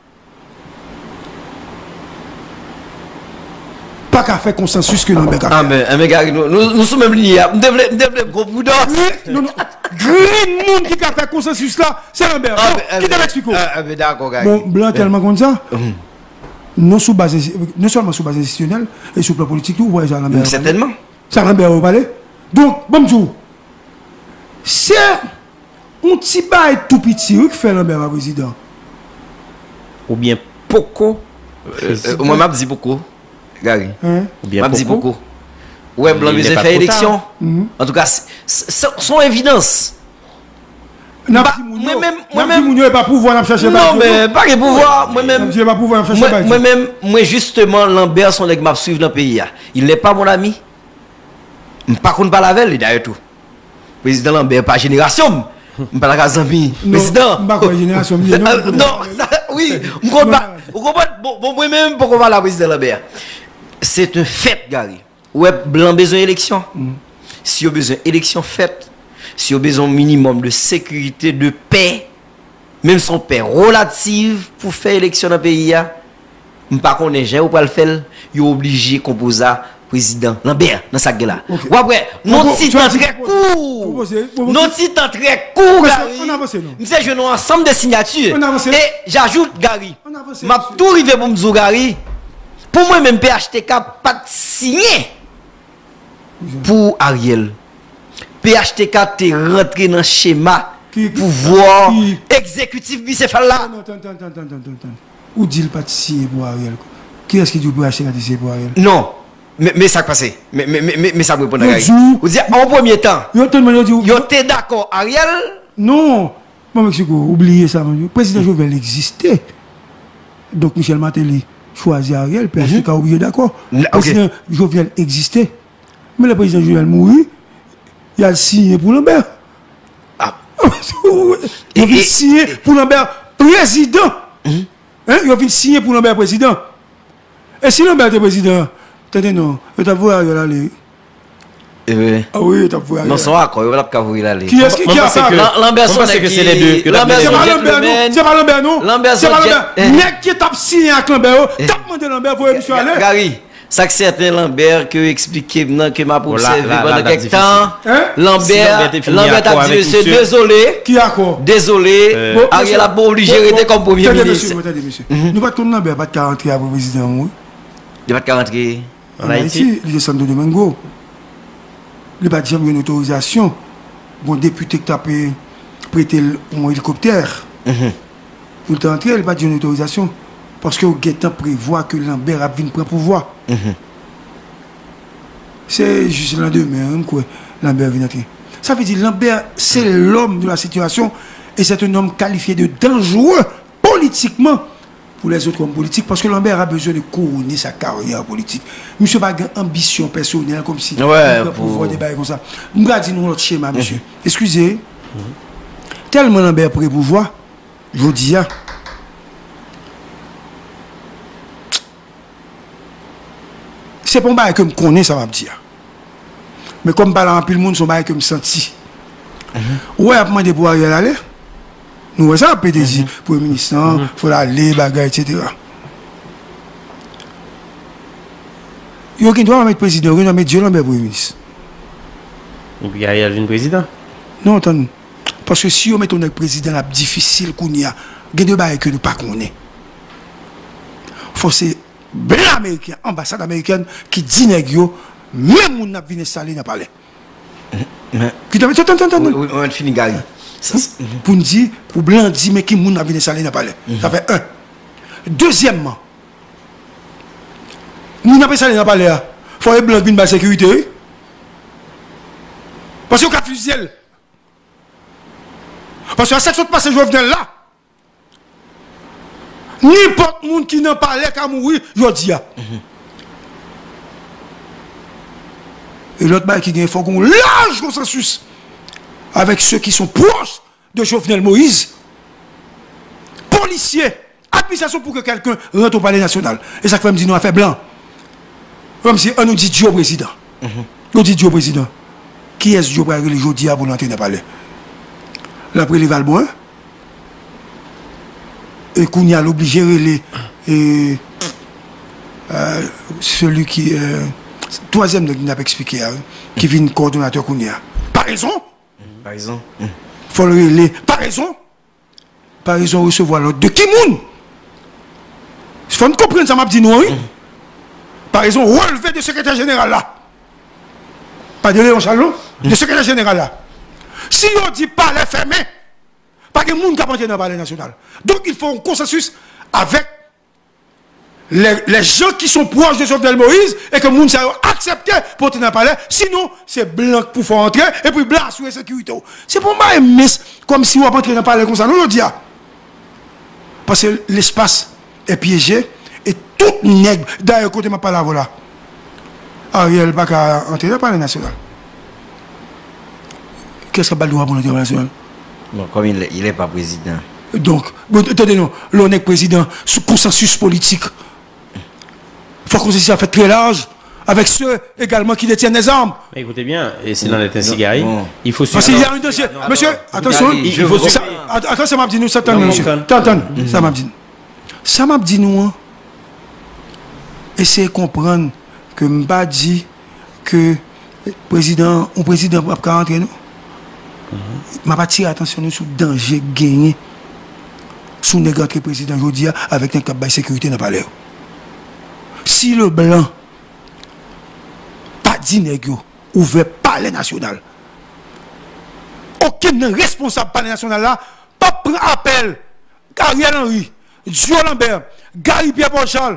Pas qu'à faire consensus que Lambert a fait. Ah, mais, mais Gary, nous, nous, nous sommes même liés. Nous devons faire gros prudence. Non, non. Grand monde qui a fait consensus là, c'est Lambert. Ah, bon, qui t'a expliqué? Ah, mais d'accord, Gary. Bon, blanc tellement comme ça. Non, sous base, non seulement sous base institutionnelle et sur le plan politique, vous voyez ça Lambert. Certainement. Ça Lambert au palais. Donc, bon, c'est un petit bail tout petit qui fait Lambert à président. Ou bien Poko. Moi, je dis beaucoup. Gary. Ou bien Poko. beaucoup. Ouais, blanc, mais fait élection. En tout cas, son évidence. Moi-même, moi-même, je n'ai pas pouvoir chercher. Non, mais pas de pouvoir. Moi-même, je n'ai pas pouvoir chercher. Moi-même, moi justement, Lambert, son nègre m'a suivi dans le pays. Il n'est pas mon ami. Par contre, pas la veille, d'ailleurs tout. Président Lambert, pas génération. Pas la case ami. Président. Pas quoi génération. Non, oui. Vous comprenez? Bon, moi-même, pourquoi pas la président Lambert? C'est un fait, Gary. Ouais, blanc besoin d'élection. Si vous avez besoin d'élection faite, si vous avez besoin minimum de sécurité, de paix, même son père relative pour faire élection dans le pays, je ne sais pas qu'on est ou pas le faire, il est obligé de composer président Lambert dans sa gueule là. Ou après, non petit temps très court. Non petit temps très court, Gary. Monsieur, je n'ai ensemble de signatures. Et j'ajoute, Gary, m'a tout arrivé pour me dire, Gary, pour moi, même P H T K pas signé pour Ariel. P H T K t'est rentré dans le schéma pouvoir exécutif bicéphale là. Attends, attends, attends, attends, attends. Où dit le pas signé pour Ariel? Qui est-ce qui dit pour P H T K signé pour Ariel? Non. Mais, mais ça passe. Mais, mais, mais, mais ça me répond à Gary. Vous dites, en premier temps, vous êtes d'accord, Ariel? Non. Moi, Mexico, oubliez ça. Le président Jovenel existait. Donc, Michel Martelly choisit Ariel, P H T K a oublié d'accord. Le président Jovenel existait. Mais le président Jovenel mourit, il a signé pour Lambert. Ah. Il a signé pour Lambert président. Hein? Il a signé pour Lambert président. Et si Lambert était président, attendez, non, il t'a vu Ariel aller. Ah oui, il t'a vu Ariel. Non, c'est d'accord, il va pas vous y aller. Qui est-ce qui a ça? Lambert, c'est que c'est les deux. Lambert, c'est pas Lambert, non? C'est pas Lambert, non? Lambert, c'est pas Lambert. Nèg qui t'a signé avec Lambert, t'as demandé Lambert pour monsieur aller. Gary, ça que certain Lambert que expliqué que m'a observé pendant quelque temps. Lambert, Lambert a dit monsieur désolé. Qui a quoi? Désolé. Ariel a pas obligé de rester comme premier ministre. Attendez, monsieur. Nous pas tourner Lambert pas de rentrer après président moi. Il va pas rentrer en Haïti, il descend de Domingo. Il n'a pas jamais une autorisation. Bon député qui a prêté un hélicoptère. Pour rentrer, il n'a pas une autorisation. Parce que Guettin prévoit que Lambert a vu prendre pouvoir. C'est juste le lendemain que Lambert vient entrer. Ça veut dire que Lambert, c'est l'homme de la situation et c'est un homme qualifié de dangereux politiquement pour les autres hommes politiques parce que Lambert a besoin de couronner sa carrière politique. Monsieur n'a pas ambition personnelle comme si ouais, il pour pouvoir débattre comme ça. Nous allons dire notre schéma, monsieur. Excusez. Tellement Lambert pour pouvoir, je vous dis, c'est pas un bail que je connais, ça va me dire. Mais comme parlant en pile monde, c'est un bail que je me senti. Ouais, à demander pour Ariel aller. Nous voyons ça, P D G, pour le ministre, il faut aller, bagaille, et cetera. Il y a qui doit mettre président, il doit mettre Dieu Lambert pour le ministre. Et puis Ariel vient président? Non, attends. Parce que si on met un président, c'est difficile qu'on y a. Il y a deux bails que nous ne connaissons pas. Il faut que c'est blanc américain, ambassade américaine, qui dit négio, même on a venu installer dans le palais. Qui doit mettre, attends, attends, attends. Oui, on finit, Gary. Pour nous dire, pour blanc dire, mais qui moun a venu installer dans le palais. Ça fait un. Deuxièmement, nous n'avons pas installé dans le palais. Il faut que blanc vienne par sécurité. Parce qu'il y a un fusil. Parce que à cette passage Jovenel là, n'importe monde qui n'a pas l'air qu'à mourir, je dis. Et l'autre bail qui gagne, il faut qu'on large consensus avec ceux qui sont proches de Jovenel Moïse, policiers, administration pour que quelqu'un rentre au palais national. Et ça fait me dire nous a fait blanc. Comme si on nous dit Dieu au président. On dit Dieu au président. Qui est-ce Dieu pour aller le jour pour l'entrer dans le palais? L'après les Valbois. Et qu'on y a l'obligé les et euh, celui qui euh, troisième qui n'a pas expliqué hein, qui vient coordonnateur qu'on y a. Par raison. Par raison. Faut le relayer. Par raison. Par raison recevoir l'ordre de qui moun. Il faut comprendre ça m'a dit non oui. Par raison relevé de secrétaire général là. Pas de Léon Chalot, de secrétaire général là. Si on dit pas les fermés, pas de monde qui appartient dans le palais national. Donc il faut un consensus avec les, les gens qui sont proches de Jovenel Moïse et que le monde s'est accepté pour entrer dans le palais. Sinon, c'est blanc pour faire entrer et puis blanc sur la sécurité. C'est pour moi un miss comme si on va entrer dans le palais comme ça. Non, je dis. Parce que l'espace est piégé et tout nègre, d'ailleurs, côté ma parole là, Ariel n'a pas entrer dans le palais national. Qu'est-ce que Baldou a pour l'intérêt national? Non, comme il n'est pas président. Donc, attendez, non, l'on est président sous consensus politique. Il faut que consensus soit fait très large avec ceux également qui détiennent des armes. Mais écoutez bien, et c'est dans les ainsi, Gary, il faut Parce qu'il y a un dossier. Monsieur, attention, il faut ça. Attends, ça m'a dit nous, ça t'entend, monsieur. T'entends, ça m'a dit. Ça m'a dit nous, essayez de comprendre que m'a dit que le président, un président va pas rentrer nous. M'a pas tiré attention nous sur le danger gagné sous le président aujourd'hui avec un cap de sécurité dans le palais. Si le blanc pas dit nègre ouvert palais national, aucun responsable palais national là pas prendre appel Ariel Henry, Joe Lambert, Gary Pierre Paul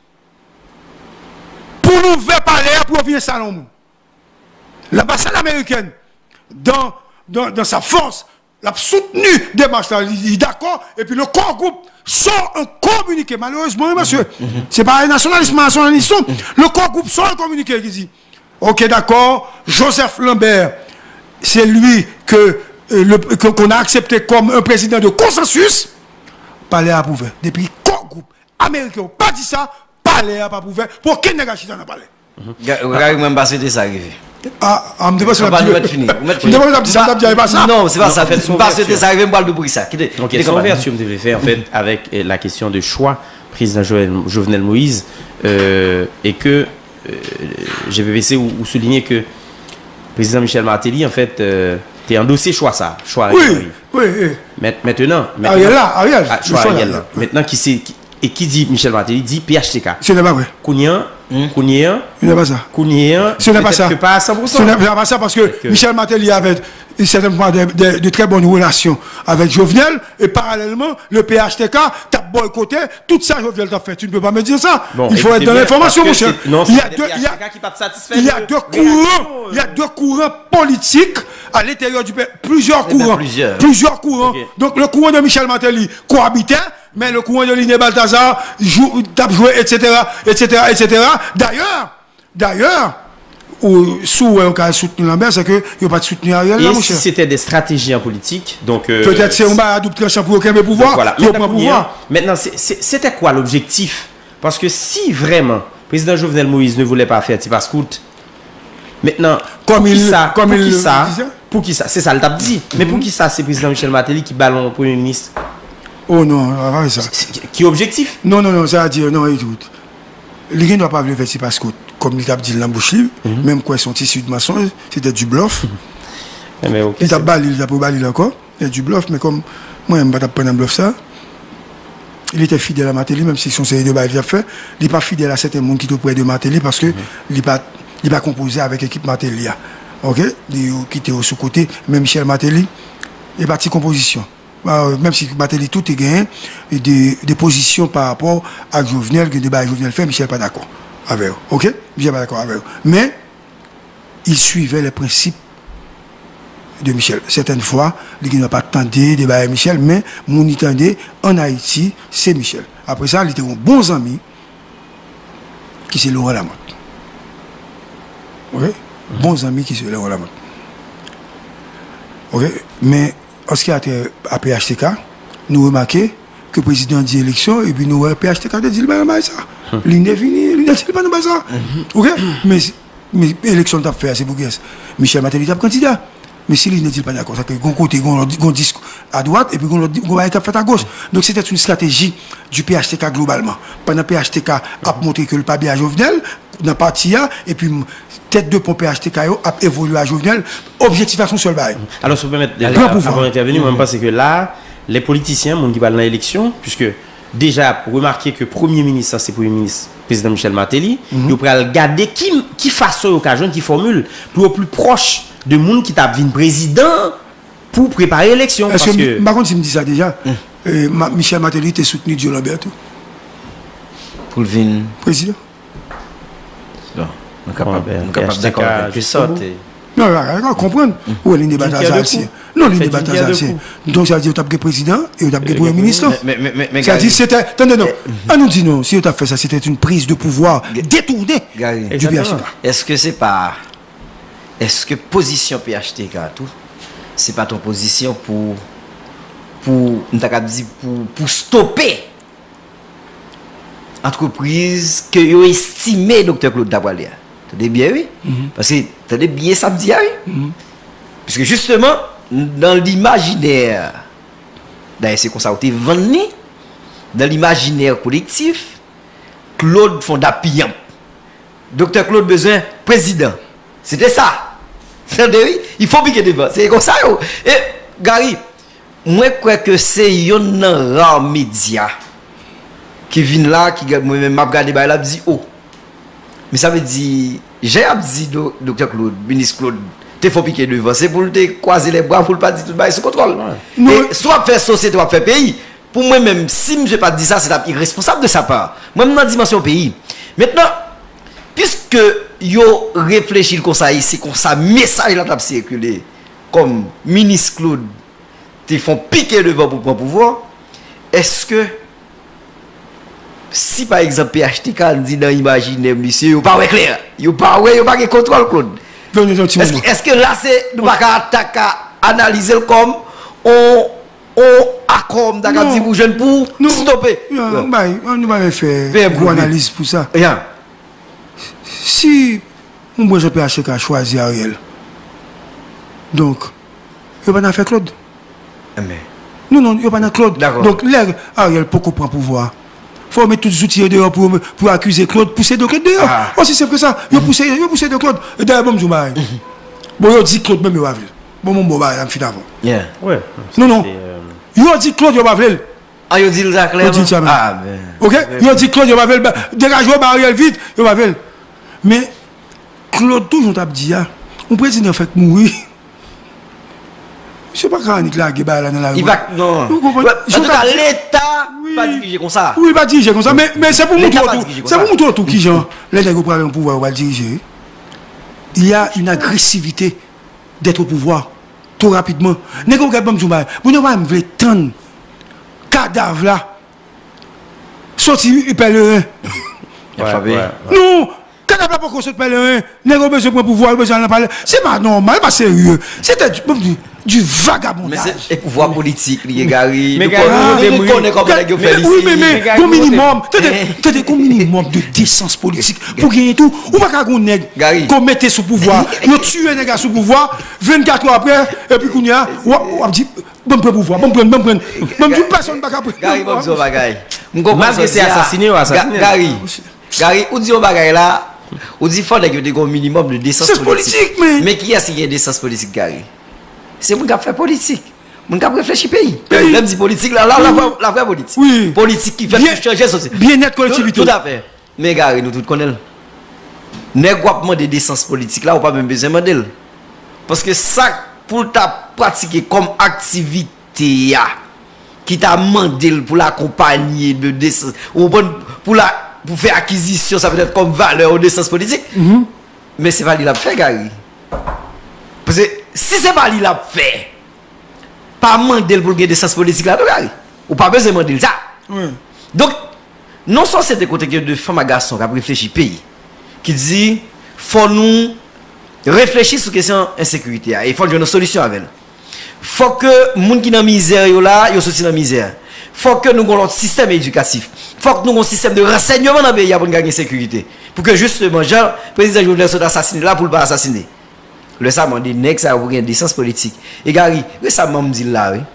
pour nous ouvrir palais pour venir salon. L'ambassade américaine dans, dans, dans sa force l'a soutenu des marches là, il est d'accord, et puis le corps groupe sort un communiqué, malheureusement, monsieur, c'est pas un nationalisme, un nationalisme, le corps groupe sort un communiqué qui dit, ok, d'accord, Joseph Lambert, c'est lui que, euh, le, que, qu'on a accepté comme un président de consensus, palais à prouver. Depuis le corps groupe américain, pas dit ça, palais à pas prouver, pour qu'il n'ait dans le palais. Regardez, même pas c'était ça arrivé. Ah, on me demande si on va finir. Non, c'est pas ça. Parce que ça arrive, moi, le bruit ça. Donc, quelle conversion devait faire en fait avec la question de choix président Jovenel Moïse euh, et que euh, G P P C ou, ou souligner que président Michel Martelly en fait euh, t'es endossé choix ça, choix. Oui, oui, oui. Maintenant, maintenant Ariel là, Ariel. Ah, choix Ariel là. Maintenant qui c'est et qui dit Michel Martelly dit P H T K. Ce n'est pas vrai. Kounien, Kounien, ce n'est pas ça. Kounien, ce n'est pas ça. Pas à cent pour cent. Ce n'est pas ça parce que, que... Michel Martelly avait certainement de, de, de très bonnes relations avec Jovenel et parallèlement le P H T K t'a boycotté tout ça. Jovenel t'a fait. Tu ne peux pas me dire ça. Bon, il faut être dans l'information, mon cher. Non, il y a deux, il y a, il y a deux courants, il y a deux courants politiques à l'intérieur du pays. Plusieurs courants. Plusieurs. Plusieurs courants. Okay. Donc le courant de Michel Martelly cohabitait. Mais le courant de Liné Balthazar joue, tape joué, et cetera, et cetera, et cetera. D'ailleurs, d'ailleurs, sous un cas soutenu Lambert, c'est que il n'y a pas de soutenu Ariel. Et si c'était des stratégies en politique, donc euh, peut-être c'est un bas à double tranchant pour aucun pouvoir. Voilà. Maintenant, pouvoir. Maintenant c'était quoi l'objectif? Parce que si vraiment le président Jovenel Moïse ne voulait pas faire Tipa-Scout, maintenant, comme il ça, comme pour il qui ça, pour qui ça, c'est ça le tape dit. Mais pour qui ça, c'est le président Michel Martelly qui ballonne au Premier ministre? Oh non, arrête ça. Qui est objectif? Non, non, non, ça veut dire, non, écoute. Les gens ne doivent pas venir faire ça parce que, comme il t'a dit l'embouche libre, mm -hmm. même quoi, son tissu de mensonge, c'était du bluff. Mm -hmm. Mais okay, il t'a balé, il t'a pas balé encore, il y a du bluff, mais comme moi, je ne vais pas prendre un bluff ça. Il était fidèle à Martelly, même si son série de bail il a fait. Il n'est pas fidèle à certains monde qui sont près de Martelly parce que mm -hmm. il n'est pas, pas composé avec l'équipe Martelly. Ok? Il qui était au sous-côté, même Michel Martelly, il est parti composition. Même si Martelly tout est gagné, et des, des positions par rapport à Jovenel, que le débat Jovenel fait, Michel n'est pas d'accord avec eux. Ok? Michel n'est pas d'accord avec eux. Mais il suivait les principes de Michel. Certaines fois, il n'a pas tenté débat avec Michel, mais mon attendait en Haïti, c'est Michel. Après ça, il était un bon ami qui c'est Laurent Lamotte. Ok? Mm-hmm. Bons amis qui c'est Laurent Lamotte. Ok? Mais en ce qui a été à P H T K, nous remarquons que le président dit élection et puis nous P H T K dit pas ça. L'I N E fini, l'I N E dit pas ça. Ok? Mais mais l'élection t'a fait c'est pour qui? Michel Martelly t'a candidat. Mais si l'I N E dit pas d'accord, ça que gon côté gon gon disque à droite et puis gon gon va être fait à gauche. Donc c'était une stratégie du P H T K globalement. Pendant P H T K a montré que le pas bien à Jovenel dans parti et puis tête de pont P H T K a évolué à Jovenel, objectif à son seul bail. Alors, si vous permettez, avant d'intervenir, moi, je pense que là, les politiciens, mon qui parlent dans l'élection, puisque déjà, pour remarquer que Premier ministre, c'est Premier ministre, président Michel Martelly, mm-hmm. il faut regarder qui, qui façon l'occasion, qui formule, pour au plus proche de monde qui t'a vu président pour préparer l'élection. Est-ce que, que... par contre, si me dit ça déjà, mm. euh, Michel Martelly était soutenu Dieu Lambert pour le vin président. Non. On est capable d'accord que ça. Non, on comprendre. Où est l'I N E Balthazar? Non, l'I N E Balthazar. Donc, ça veut dire que tu as le président et tu as le premier ministre. Ça dit c'était. Attendez, non. On nous dit non. Si tu as fait ça, c'était une prise de pouvoir détournée du P H T K. Est-ce que c'est pas. Est-ce que position P H T K, tout, c'est pas ton position pour. Pour. Pour, pour stopper entreprise que vous estimez, docteur Claude Dabolia? T'as bien, oui. Mhm. Parce que t'as bien samedi, oui. Mhm. Parce que justement, dans l'imaginaire, d'ailleurs, c'est comme ça, on est venu, dans l'imaginaire collectif, Claude Fondapillant. Docteur Claude Besoin, président. C'était ça. Il faut piquer devant. C'est comme ça. Yo. Et, Gary, moi, je crois que c'est un rare média qui vient là, qui m'a regardé, il a dit, oh. Mais ça veut dire, j'ai dit, docteur Claude, ministre Claude, il faut piquer devant. C'est pour te croiser les bras, pour ne pas dire tout le sous contrôle. Ouais. Et soit faire société, soit faire pays. Pour moi-même, si je ne pas dire ça, c'est irresponsable de sa part. Moi-même, dans la dimension pays. Maintenant, puisque yo réfléchit comme ça, c'est comme ça, message là, circulé, comme ministre Claude, te font piquer devant pour prendre pouvoir, est-ce que, si par exemple, P H T K dit dans l'imaginaire, monsieur, yo pas ouais clair, yo pas ouais, yo pas de contrôle, Claude. Est-ce que, est-ce que là, c'est, nous pas attaquer, analyser comme, on, on accorde, d'accord, dit vous jeunes pour stopper. Non, on ne va pas faire une analyse pour ça. Rien. Si on peut P H T K choisir Ariel, donc, il va pas faire Claude. Mais. Non, non, il va pas Claude. Donc, l'air, Ariel, pourquoi prendre pouvoir? Il faut mettre tous les outils dehors pour, pour accuser Claude, pousser de Claude dehors. Ah. Oh, c'est simple que ça. Il pousse de Claude. Et d'ailleurs, bon, je vais bon, il dit Claude, même il va venir. Bon, mon bon, il va finir avant. Yeah. Ouais. Non, non. Il dit Claude, il va venir. Ah, il dit le clair. Il dit ça, ah, mais. Ok? Il dit Claude, il va venir. Dégagez Ariel vite, il va venir. Mais Claude, toujours, t'a dit, on président fait mourir. Je ne sais pas quand il là, il va dans la rue. Il va. Non. En tout cas, l'État va diriger comme ça. Oui, il va diriger comme ça. Mais, mais c'est pour montrer tout. C'est pour montrer tout qui, genre, les nègres prennent le pouvoir, va diriger. Il y a une agressivité d'être au pouvoir trop rapidement. Nègres regardent comme Zoumaï. Vous ne voulez pas tendre cadavre là. Sorti, il pèlerin. Non! Quand on n'a pas qu'on se pèlerin, les gens ont besoin de pouvoir, besoin de parler. C'est pas normal, c'est pas sérieux. C'était du, du vagabondage. Mais c'est le pouvoir politique, les gars. Mais nous connaissons comment les gens font. Oui, mais mais, au minimum, c'est un minimum de décence politique. Pour gagner tout, ou pas qu'un nègre qu'on mette sous pouvoir, on tue un nègre sous pouvoir, vingt-quatre heures après, et puis qu'on y a, on dit, bon pouvoir, bon prendre, bon prendre. Même toute personne ne va pas prendre. Gary, bon, c'est bagaille. Malgré c'est assassiné ou assassiné. Gary, Gary, on dit au bagaille là. On dit qu'il faut avoir un minimum de décence politique. mais... mais qui a signé décence politique, Gary? C'est mon qui a fait politique. Mon qui a réfléchi pays. Même si politique, là, là, la vraie politique. Oui. Politique qui fait bien, changer la société. Bien-être collectivité. Tout, tout à fait. Mais Gary, nous tous connaissons. N'est-ce de décence politique, là, on n'a pas même besoin de modèle. Parce que ça, pour ta pratiquer comme activité, qui t'a demandé pour l'accompagner de décence, ou pour la. Pour faire acquisition, ça peut être comme valeur ou décence politique. Mm-hmm. Mais c'est pas lui qui l'a fait, Gary. Parce que si c'est pas lui qui l'a fait, pas demander pour gagner décence politique là, Gary. Ou pas besoin de demander ça. Mm. Donc, non seulement c'est des côtés de femmes à garçons qui ont réfléchi pays, qui dit, faut nous réfléchir sur la question d'insécurité. Il faut une solution avec elle. Faut que les gens qui sont dans la misère, là, ils sont dans la misère. Faut que nous ayons un système éducatif. Faut que nous ayons un système de renseignement dans le pays pour gagner la sécurité. Pour que justement, genre, le président Jovenel soit assassiné là pour ne pas assassiner. Le ça m'a dit, next, ça a une décence politique. Et Gary, récemment, me dit là, oui.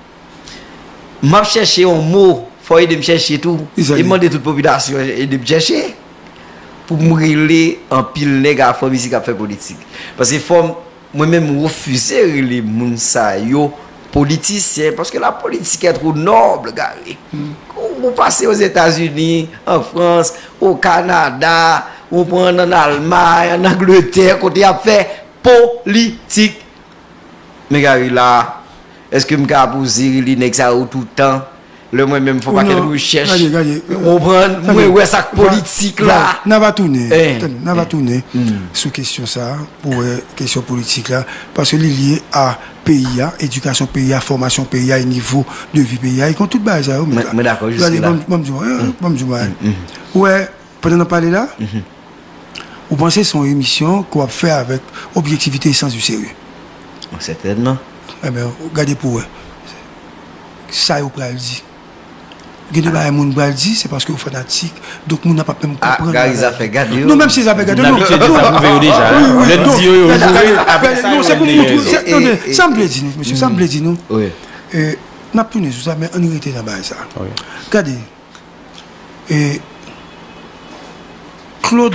M'a cherché un mot, il faut aider me chercher tout. Et demander toute la population aider me chercher. Pour me régler en pile nègre à la ici qui a fait politique. Parce que moi-même, refuser les gens politiciens, parce que la politique est trop noble, Gary. Mm. Vous passez aux États-Unis, en France, au Canada, vous prenez en Allemagne, en Angleterre, quand il a fait politique. Mais Gary, là, est-ce que je peux poser les nègres tout le temps? Le moi-même, il ne faut pas qu'elle recherche. On prend, moi, ça politique là. On va tourner, on va tourner sur question ça, pour question politique là, parce que lié à pays, éducation pays, formation pays, et niveau de vie pays, ils ont tout base. Mais d'accord, juste là. Ouais, pendant qu'on parle là, vous pensez que c'est une émission qu'on va faire avec objectivité et sens du sérieux? Certainement. Eh bien, regardez pour eux. Ça, vous pouvez le dire. Il y a des gens qui ont dit, c'est parce que vous êtes fanatique, donc vous n'avez pas pu me comprendre. Ah, ils ont fait garder. Non, même si ils ont fait garder. Non, déjà. Non, c'est pour nous. Ça me plaît, monsieur, ça me plaît, nous. Oui. Je n'ai pas sur ça, mais on était dans ça. Regardez. Claude,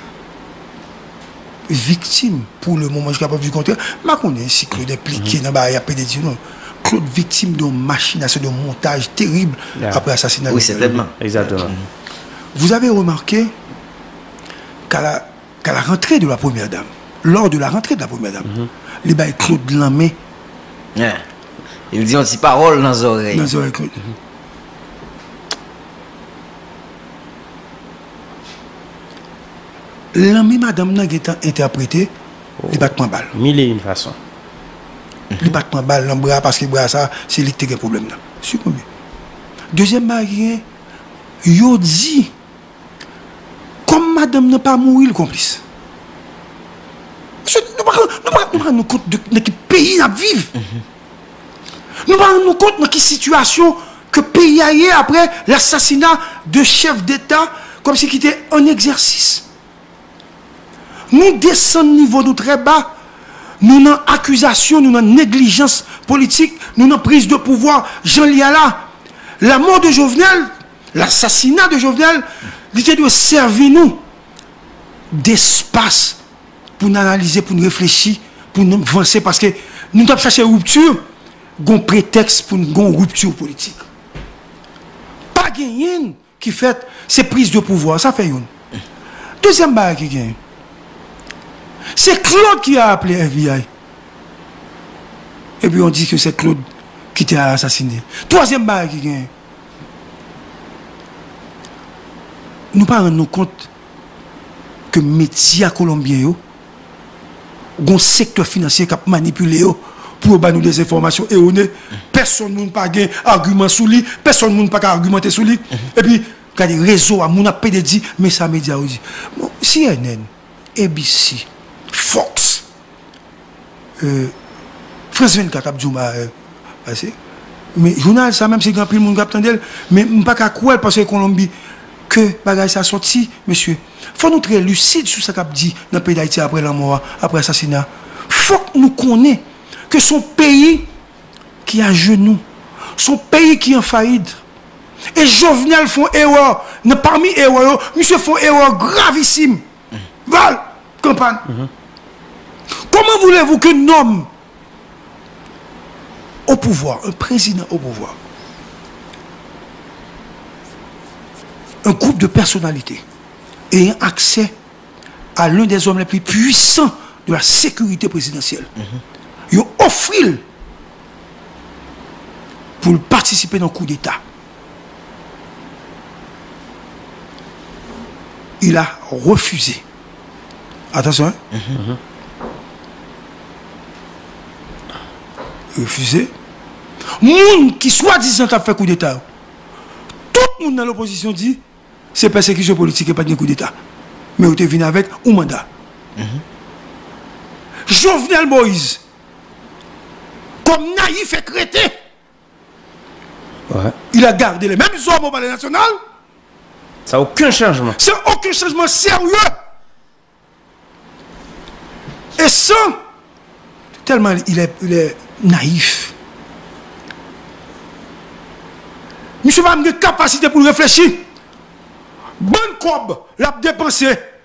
victime, pour le moment, je ne suis pas vu contraire. Je connais si Claude est impliqué dans la P D G. Claude, victime de machination, de montage terrible yeah. après l'assassinat. Oui, certainement. Exactement. Vous avez remarqué qu'à la, qu'à la rentrée de la première dame, lors de la rentrée de la première dame, mm -hmm. les bails Claude Lamé. Yeah. Il dit un petit parole dans les oreilles. Dans les oreilles. Mm -hmm. Lamé, madame, n'a été interprété, oh. les battements balles. Mille et une façons. Les battements balles dans le bras parce que le bras, ça, c'est lui qui a un problème. Deuxième barrière, il dit, comme madame n'a pas mouru, le complice. Nous ne nous compte de quel pays nous vivons. Nous ne nous compte de quelle situation que le pays a eu après l'assassinat de chefs d'État, comme si c'était un exercice. Nous descendons niveau nous très bas. Nous avons accusation, nous avons négligence politique, nous avons prise de pouvoir. Jean Liala, la mort de Jovenel, l'assassinat de Jovenel, il doit servir nous d'espace pour nous analyser, pour nous réfléchir, pour nous avancer, parce que nous avons cherché une rupture, un prétexte pour une rupture politique. Pas gagner qui fait ces prises de pouvoir, ça fait une. Deuxième barre qui gagne. C'est Claude qui a appelé F B I. Et puis on dit que c'est Claude qui t'a assassiné. Troisième barre qui gagne. Nous ne rendons pas compte que les médias colombiens, un secteur financier qui a manipulé pour nous des informations erronées. Personne n'a pas d'argument sur lui, personne n'a pas argumenté sur lui. Et puis, quand les réseaux, on a P D G, mais ça média aussi. C N N, A B C, Fox, euh, France vingt-quatre, Abdjouma, euh, mais journal, ça même si grand pile monde attendait, mais pas qu'à quoi parce que Colombie que bagage ça sorti, monsieur. Faut nous très lucide sur ce qu'a dit dans le pays d'Haïti après la mort, après l'assassinat. Faut que nous connaissions que son pays qui est à genoux, son pays qui est en faillite. Et Jovenel font erreur, parmi erreurs, monsieur font erreur gravissime. Val, campagne. Mm-hmm. Comment voulez-vous qu'un homme au pouvoir, un président au pouvoir, un groupe de personnalités ait accès à l'un des hommes les plus puissants de la sécurité présidentielle, mm-hmm. ils offrent pour participer dans le coup d'État. Il a refusé. Attention, hein? Mm-hmm. Refusé. Moun qui soi-disant a fait coup d'État. Tout le monde dans l'opposition dit c'est persécution politique et pas de coup d'État. Mais vous êtes venu avec un mandat. Mm-hmm. Jovenel Moïse, comme naïf et crété, ouais. Il a gardé les mêmes hommes au palais national. Ça n'a aucun changement. C'est aucun changement sérieux. Et ça, tellement il est, il est naïf. Monsieur va avoir une capacité pour réfléchir. Bonne cob, l'a dépensé.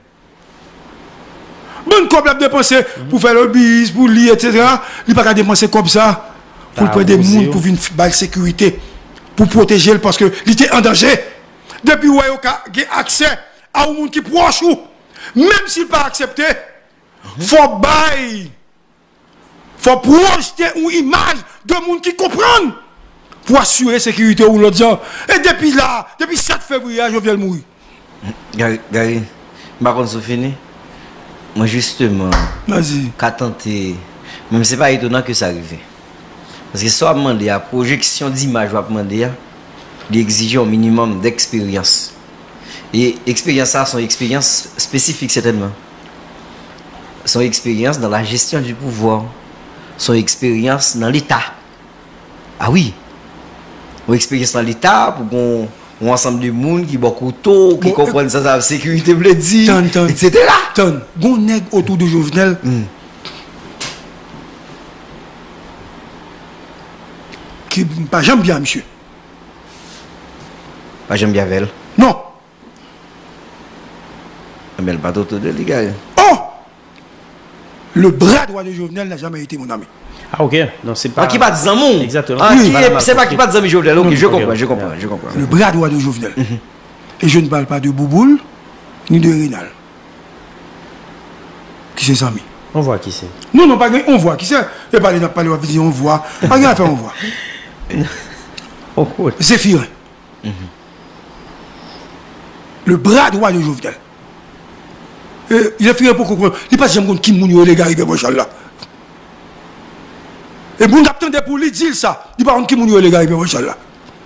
Bonne cob, l'a dépensé mm-hmm. pour faire le bis, pour lire, et cetera. Il n'a pas qu'à dépenser comme ça. Pour prendre des gens, pour une balle sécurité. Pour protéger le parce qu'il était en danger. Depuis où il a accès à un monde qui est proche, même s'il n'est pas accepté, il mm-hmm. faut bailler. Il faut projeter une image de monde qui comprend pour assurer la sécurité ou l'autre gens. Et depuis là, depuis sept février, je viens de mourir. Gary, Gary, je ne sais pas fini. Moi, justement, vas-y. Qu'à tenter, même c'est pas étonnant que ça arrive. Parce que soit demander à projection d'image, on va demander d'exiger un minimum d'expérience. Et expérience, ça, sont expériences spécifiques certainement. Son expérience dans la gestion du pouvoir. Son expérience dans l'État. Ah oui. On explique ça dans l'État pour qu'on un ensemble de monde qui beaucoup tôt, qui Bon, comprennent ça, ça sécurité veut dire, Ton, ton. et cetera. Ton, gon nèg autour de Jovenel. Mm. Qui pas jamais bien, monsieur. Pas j'aime bien elle. Non. Mais elle pas autour de les gars. Oh! Le bras droit de Jovenel n'a jamais été mon ami. Ah, ok. Non, c'est pas. Ah, qui pas de zamon. Exactement. Ah, Oui. qui Voilà, est- c'est pas qui pas de zamon Jovenel. Ok, Non, je ok, comprends, ok. je comprends, je comprends. Le bras droit de Jovenel. Et je ne parle pas de Bouboule, ni de Rénal. Qui c'est Sami? On voit qui c'est. Non, non, pas grave, on voit. Qui c'est? Et pas les pas les on on voit. Pas grave, on voit. Oh, cool. Zéphirin. Le bras droit de Jovenel. Et il a fait pour comprendre. Il passe jamais contre qui moun yo les gars, il est là. Et bon, attendez pour lui dire ça. Il parle contre qui moun yo les gars, il est là.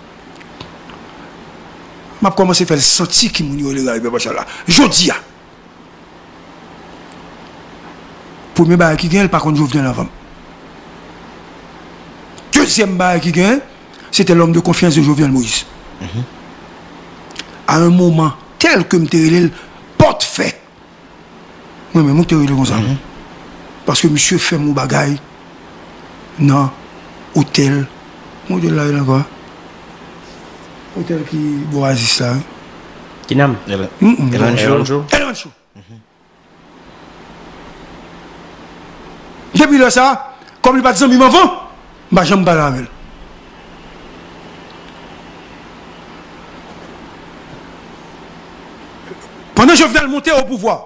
M'a commencé à faire sentir qui moun yo les gars, il est là. Jodi a. Premier bail qui gagne, par contre, Jovenel avant. Deuxième bail qui gagne, c'était l'homme de confiance de Jovenel Moïse. À un moment tel que je porte fait. Oui, mais je suis comme ça. Parce que monsieur fait mon bagage dans l'hôtel. Mon Dieu, là, il y a quoi? Hôtel qui boit ça. Kinam. Elancho. Elancho. Depuis là, ça, comme il va dire, il m'en va, je ne vais pas avec. Pendant que je venais de monter au pouvoir,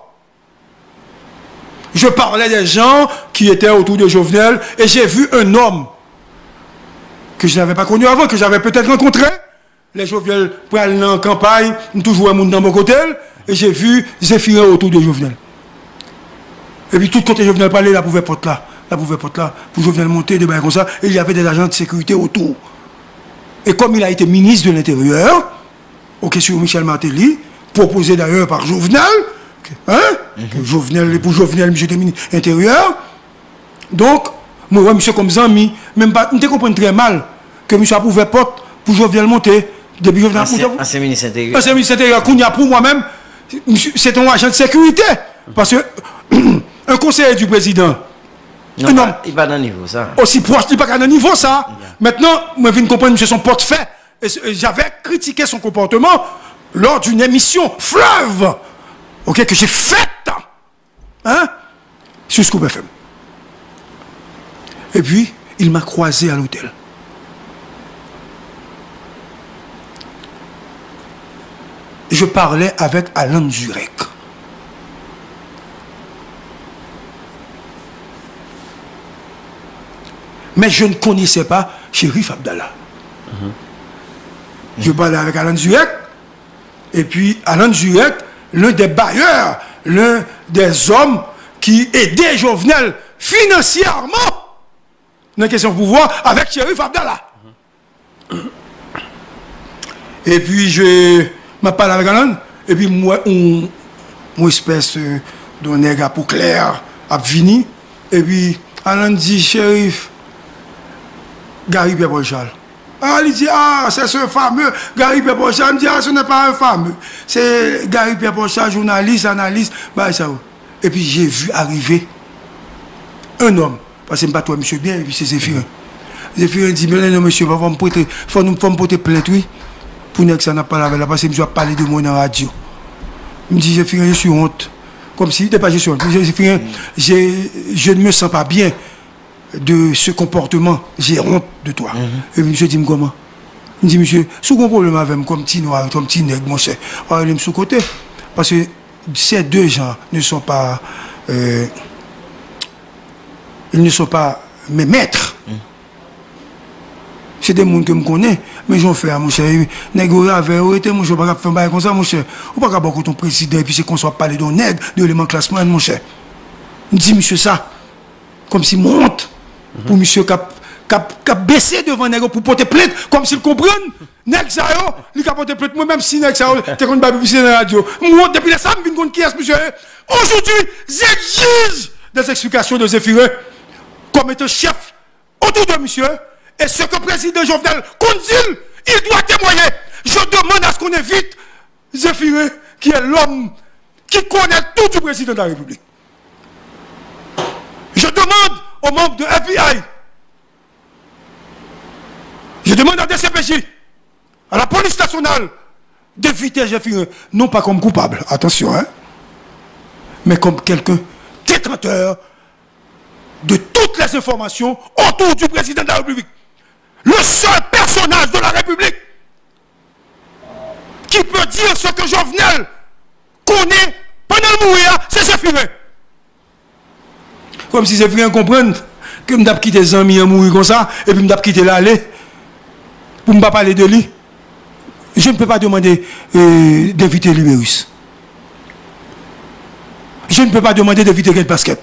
je parlais des gens qui étaient autour de Jovenel et j'ai vu un homme que je n'avais pas connu avant, que j'avais peut-être rencontré. Les Jovenel pour aller en campagne, toujours un monde dans mon côté, et j'ai vu Zéphirin autour de Jovenel. Et puis tout côté Jovenel parlait, la pouvait porte là, la pouvait porte là, pour Jovenel monter, des bails comme ça, et il y avait des agents de sécurité autour. Et comme il a été ministre de l'Intérieur, aux questions Michel Martelly, proposé d'ailleurs par Jovenel, hein, que Jovenel, pour Jovenel, monsieur était ministre de l'Intérieur. Donc, moi, ouais, monsieur comme Zami, même pas, je comprends très mal que monsieur pouvait porte pour Jovenel monter, depuis Jovenel monter. Ancien ministre intérieur. Ancien ministre intérieur, Kounia, pour moi-même, c'est un agent de sécurité. Parce que un conseiller du président, Non, un pas- homme il va dans le niveau, ça. aussi proche, il n'est pas qu'à un niveau ça. Maintenant, moi, je viens de comprendre monsieur son portefeuille. Et c- et j'avais critiqué son comportement lors d'une émission Fleuve, ok, que j'ai faite, hein, sur Scoop F M. Et puis, il m'a croisé à l'hôtel. Je parlais avec Alain Zurek. Mais je ne connaissais pas Chérif Abdallah. Je parlais avec Alain Zurek. Et puis Alain Zurek, l'un des bailleurs, l'un des hommes qui aidait Jovenel financièrement dans la question de pouvoir avec Chérif Abdallah. Et puis je m'a parlé avec Alain. Et puis moi, on, une espèce euh, de nègre pour clair a venu. Et puis Alain dit, Chérif, Gary Pierre Charles. Ah, il dit, ah, c'est ce fameux Gary Pierre Charles. Il dit, ah, ce n'est pas un fameux. C'est Gary Pierre Charles, journaliste, analyste. Bah, ça. Et puis j'ai vu arriver un homme. Parce que je ne sais pas toi, monsieur bien, et puis c'est Zéphirin. Zéphirin dit, mais non, monsieur, il faut me porter, faut nous faut me porter plainte, oui. Pour que ça n'a pas la veille, parce que je dois parler de moi dans la radio. Il me dit, Zéphirin, je suis honte. Comme si, n'était pas je suis honte. Zéphirin, j'ai- je ne me sens pas bien de ce comportement, j'ai honte de toi. Et puis, monsieur dit, comment? Il me dit, monsieur, sous un problème avec moi, comme petit noir, comme petit nègre, mon cher, oh, il est sous côté. Parce que ces deux gens ne sont pas. Euh, ils ne sont pas mes maîtres. C'est des gens que je connais, mais j'en fais, mon cher. Nègre avec eux, mon cher, pas faire comme ça, mon cher. Ou pas qu'à ton président, et puis c'est qu'on soit parlé d'un nègre, de l'élément classement, mon cher. Il me dit, monsieur, ça, comme si mon honte. Pour monsieur qui a baissé devant nègre pour porter plainte, comme s'il comprenne, nègre ça yo, il a porté plainte, moi même si nègre ça yo, t'es qu'on va publier dans la radio. Moi, depuis la semaine, je viens qui est monsieur. Aujourd'hui, j'exige des explications de Zéphirin comme étant chef autour de monsieur. Et ce que le président Jovenel compte dire, il doit témoigner. Je demande à ce qu'on invite Zéphirin, qui est l'homme qui connaît tout du président de la République. Je demande aux membres de F B I, je demande à D C P J, à la police nationale, d'éviter Zéphirin, non pas comme coupable, attention, hein, mais comme quelqu'un détenteur de toutes les informations autour du président de la République. Le seul personnage de la République qui peut dire ce que Jovenel connaît pendant le mourir, c'est Zéphirin. Comme si Zéphirin comprenne que je vais quitter les amis à mourir comme ça, et puis je vais quitter l'aller pour ne pas parler de lui. Je ne peux pas demander euh, d'éviter Libérus. Je ne peux pas demander d'éviter Red Basket.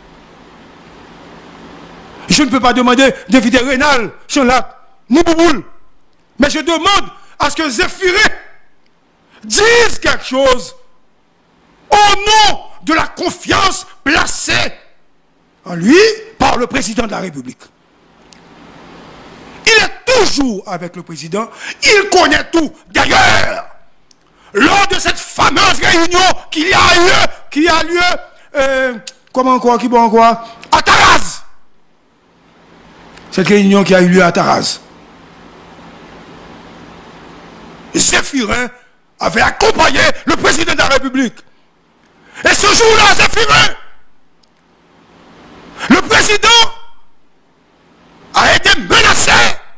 Je ne peux pas demander d'éviter Rénal, Chanlac, ni Bouboule. Mais je demande à ce que Zéphirin dise quelque chose au nom de la confiance placée en lui par le président de la République. Il est toujours avec le président, il connaît tout. D'ailleurs, lors de cette fameuse réunion qu'il y a lieu, qui a lieu, euh, comment encore, qui bon encore, à Taraz. Cette réunion qui a eu lieu à Taraz. Zéphirin avait accompagné le président de la République. Et ce jour-là, Zéphirin, le président a été menacé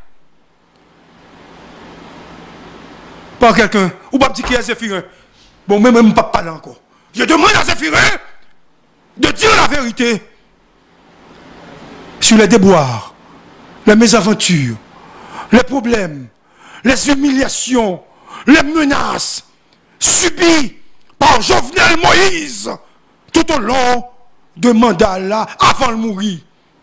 par quelqu'un. Ou pas petit qui est Zéphirin. Bon, même même pas parler encore. Je demande à Zéphirin de dire la vérité sur les déboires, les mésaventures, les problèmes, les humiliations, les menaces subies par Jovenel Moïse tout au long de mandat là avant de mourir.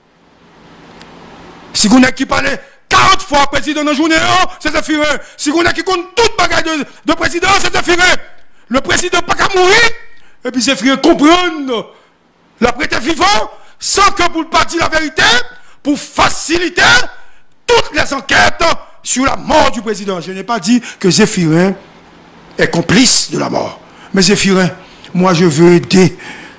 Si vous n'avez qui parlé quarante fois président dans la journée, c'est Zéphirin. Si vous n'avez qui compte toute bagaille de, de président, c'est Zéphirin. Le président n'a pas qu'à mourir, et puis Zéphirin comprendre la prêter vivant, sans que vous ne pas dire la vérité, pour faciliter toutes les enquêtes sur la mort du président. Je n'ai pas dit que Zéphirin est complice de la mort. Mais Zéphirin, moi je veux aider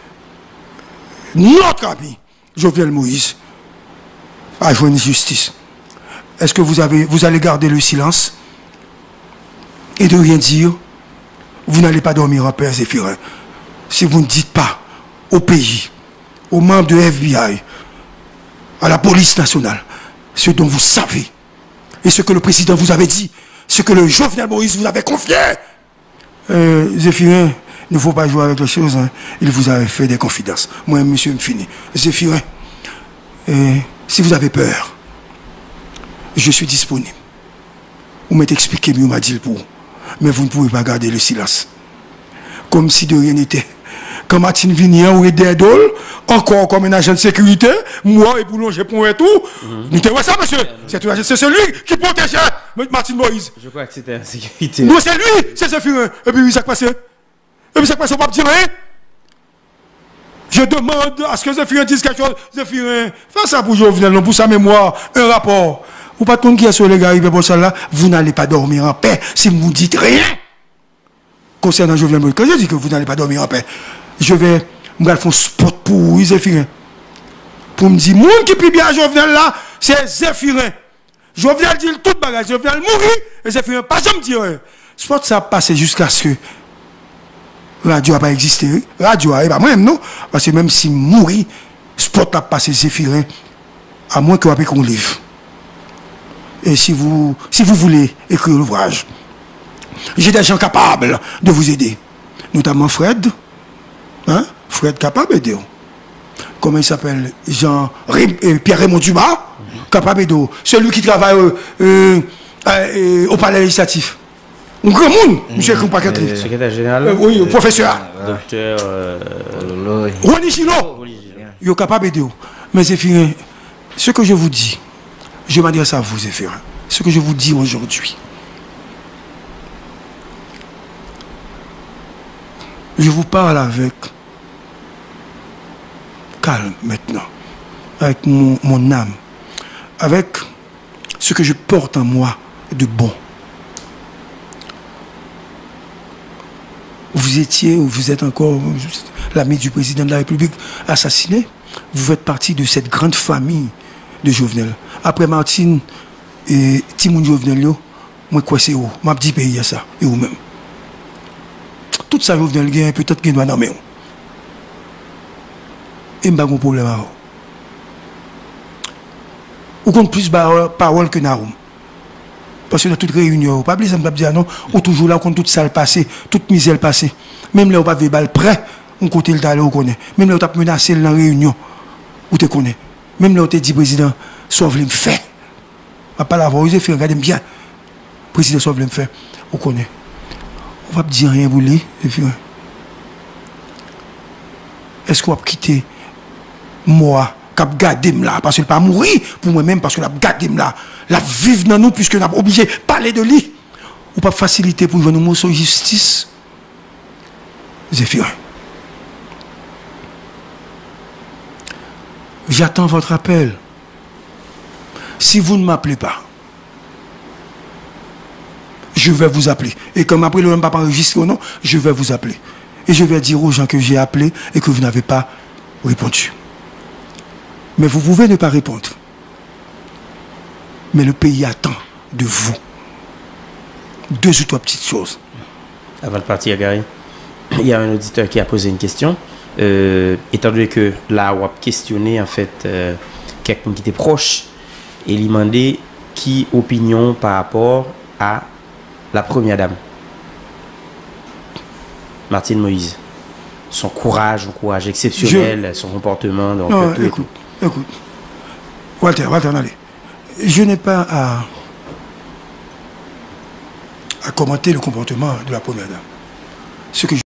notre ami Jovenel Moïse à joindre justice. Est-ce que vous, avez, vous allez garder le silence et de rien dire? Vous n'allez pas dormir en paix, Zéphirin, si vous ne dites pas au pays, aux membres de F B I, à la police nationale, ce dont vous savez et ce que le président vous avait dit, ce que le Jovenel Moïse vous avait confié. Euh, Zéphirin, il ne faut pas jouer avec les choses, hein. Il vous avait fait des confidences. Moi, monsieur, me fini. Zéphirin, euh, si vous avez peur, je suis disponible. Vous m'avez expliqué mieux, m'a dit le pour. Mais vous ne pouvez pas garder le silence. Comme si de rien n'était. Quand Martine Vignier ou Ederdol, encore comme un agent de sécurité, moi et Boulon, j'ai point et tout. Nous te voyons ça, monsieur. C'est celui qui protégeait Martine Moïse. Je crois que c'était la sécurité. Non, c'est lui, c'est Zéphirin. Et puis, ça passe. Et puis, ça passe, on va me dire rien. Je demande à ce que Zéphirin dise quelque chose. Zéphirin, fais ça pour Jovenel, non, pour sa mémoire, un rapport. Vous pas qui est sur les gars, pour ça là, vous n'allez pas dormir en paix si vous ne dites rien concernant Jovenel Moïse. Quand je dis que vous n'allez pas dormir en paix, je vais me faire un spot pour Zéphirin. Pour me dire, monde qui prie bien à Jovenel là, c'est Zéphirin. Jovenel dit tout bagage, Jovenel mourir, et Zéphirin pas jamais dire rien. Spot ça passe jusqu'à ce que radio n'a pas existé. Radio n'a pas moi-même, non? Parce que même si mourir, spot a passé Zéphirin, à moins qu'on ait qu'on livre. Et si vous, si vous voulez écrire l'ouvrage, j'ai des gens capables de vous aider. Notamment Fred. Hein? Fred capable d'aider. Comment il s'appelle? Jean euh, Pierre-Raymond Dumas. Mm-hmm. Capable d'aider. Celui qui travaille euh, euh, euh, au palais législatif. Un grand monde, mm-hmm. Monsieur Compaquet. Le secrétaire général. Euh, oui, professeur. Docteur. Euh, Rony Gino. Il est capable d'aider. Mais Zéphirin, ce que je vous dis, je m'adresse à vous, Zéphirin. Ce que je vous dis aujourd'hui. Je vous parle avec calme maintenant, avec mon, mon âme, avec ce que je porte en moi de bon. vous étiez ou vous êtes encore l'ami du président de la République assassiné. Vous faites partie de cette grande famille de Jovenel. Après Martine et Timoun Jovenel, moi, quoi c'est où? M'a dit pays à ça, et vous-même. Tout ça, Jovenel, gagne peut-être qu'il doit nommer. Et je n'ai pas de problème à vous. Ou compte plus de paroles que Naoum. Parce que dans toute réunion, pas oublier ça, me dire non, ou toujours là, quand toute salle passée, toute misère passée. Même là, on pas verbal prêt, on côté le d'aller, on connaît. Même là, on t'a menacé dans la réunion, on te connaît. Même là, on t'a dit, président, sauve le fait. On pas la voir, vous fait, regardez bien. Président, sauve le fait, on connaît. On va pas dire rien, vous lui, est-ce qu'on va quitter moi? Cap gardé là parce qu'il pas mourir pour moi-même parce que la gardé là la vivre dans nous puisque nous sommes obligés de parler de lui ou pas faciliter pour nous mots sur justice. Zéphirin, j'attends votre appel. Si vous ne m'appelez pas, je vais vous appeler. Et comme après le même pas enregistré ou non, je vais vous appeler. Et je vais dire aux gens que j'ai appelé et que vous n'avez pas répondu. Mais vous pouvez ne pas répondre. Mais le pays attend de vous deux ou trois petites choses. Avant de partir, Gary, il y a un auditeur qui a posé une question. Euh, étant donné que là, on a questionné en fait euh, quelqu'un qui était proche et lui demandé qui opinion par rapport à la première dame, Martine Moïse. Son courage, son courage exceptionnel, je... son comportement. Donc, non, tout écoute, écoute. Walter, Walter, allez. Je n'ai pas à, à commenter le comportement de la première dame. Ce que je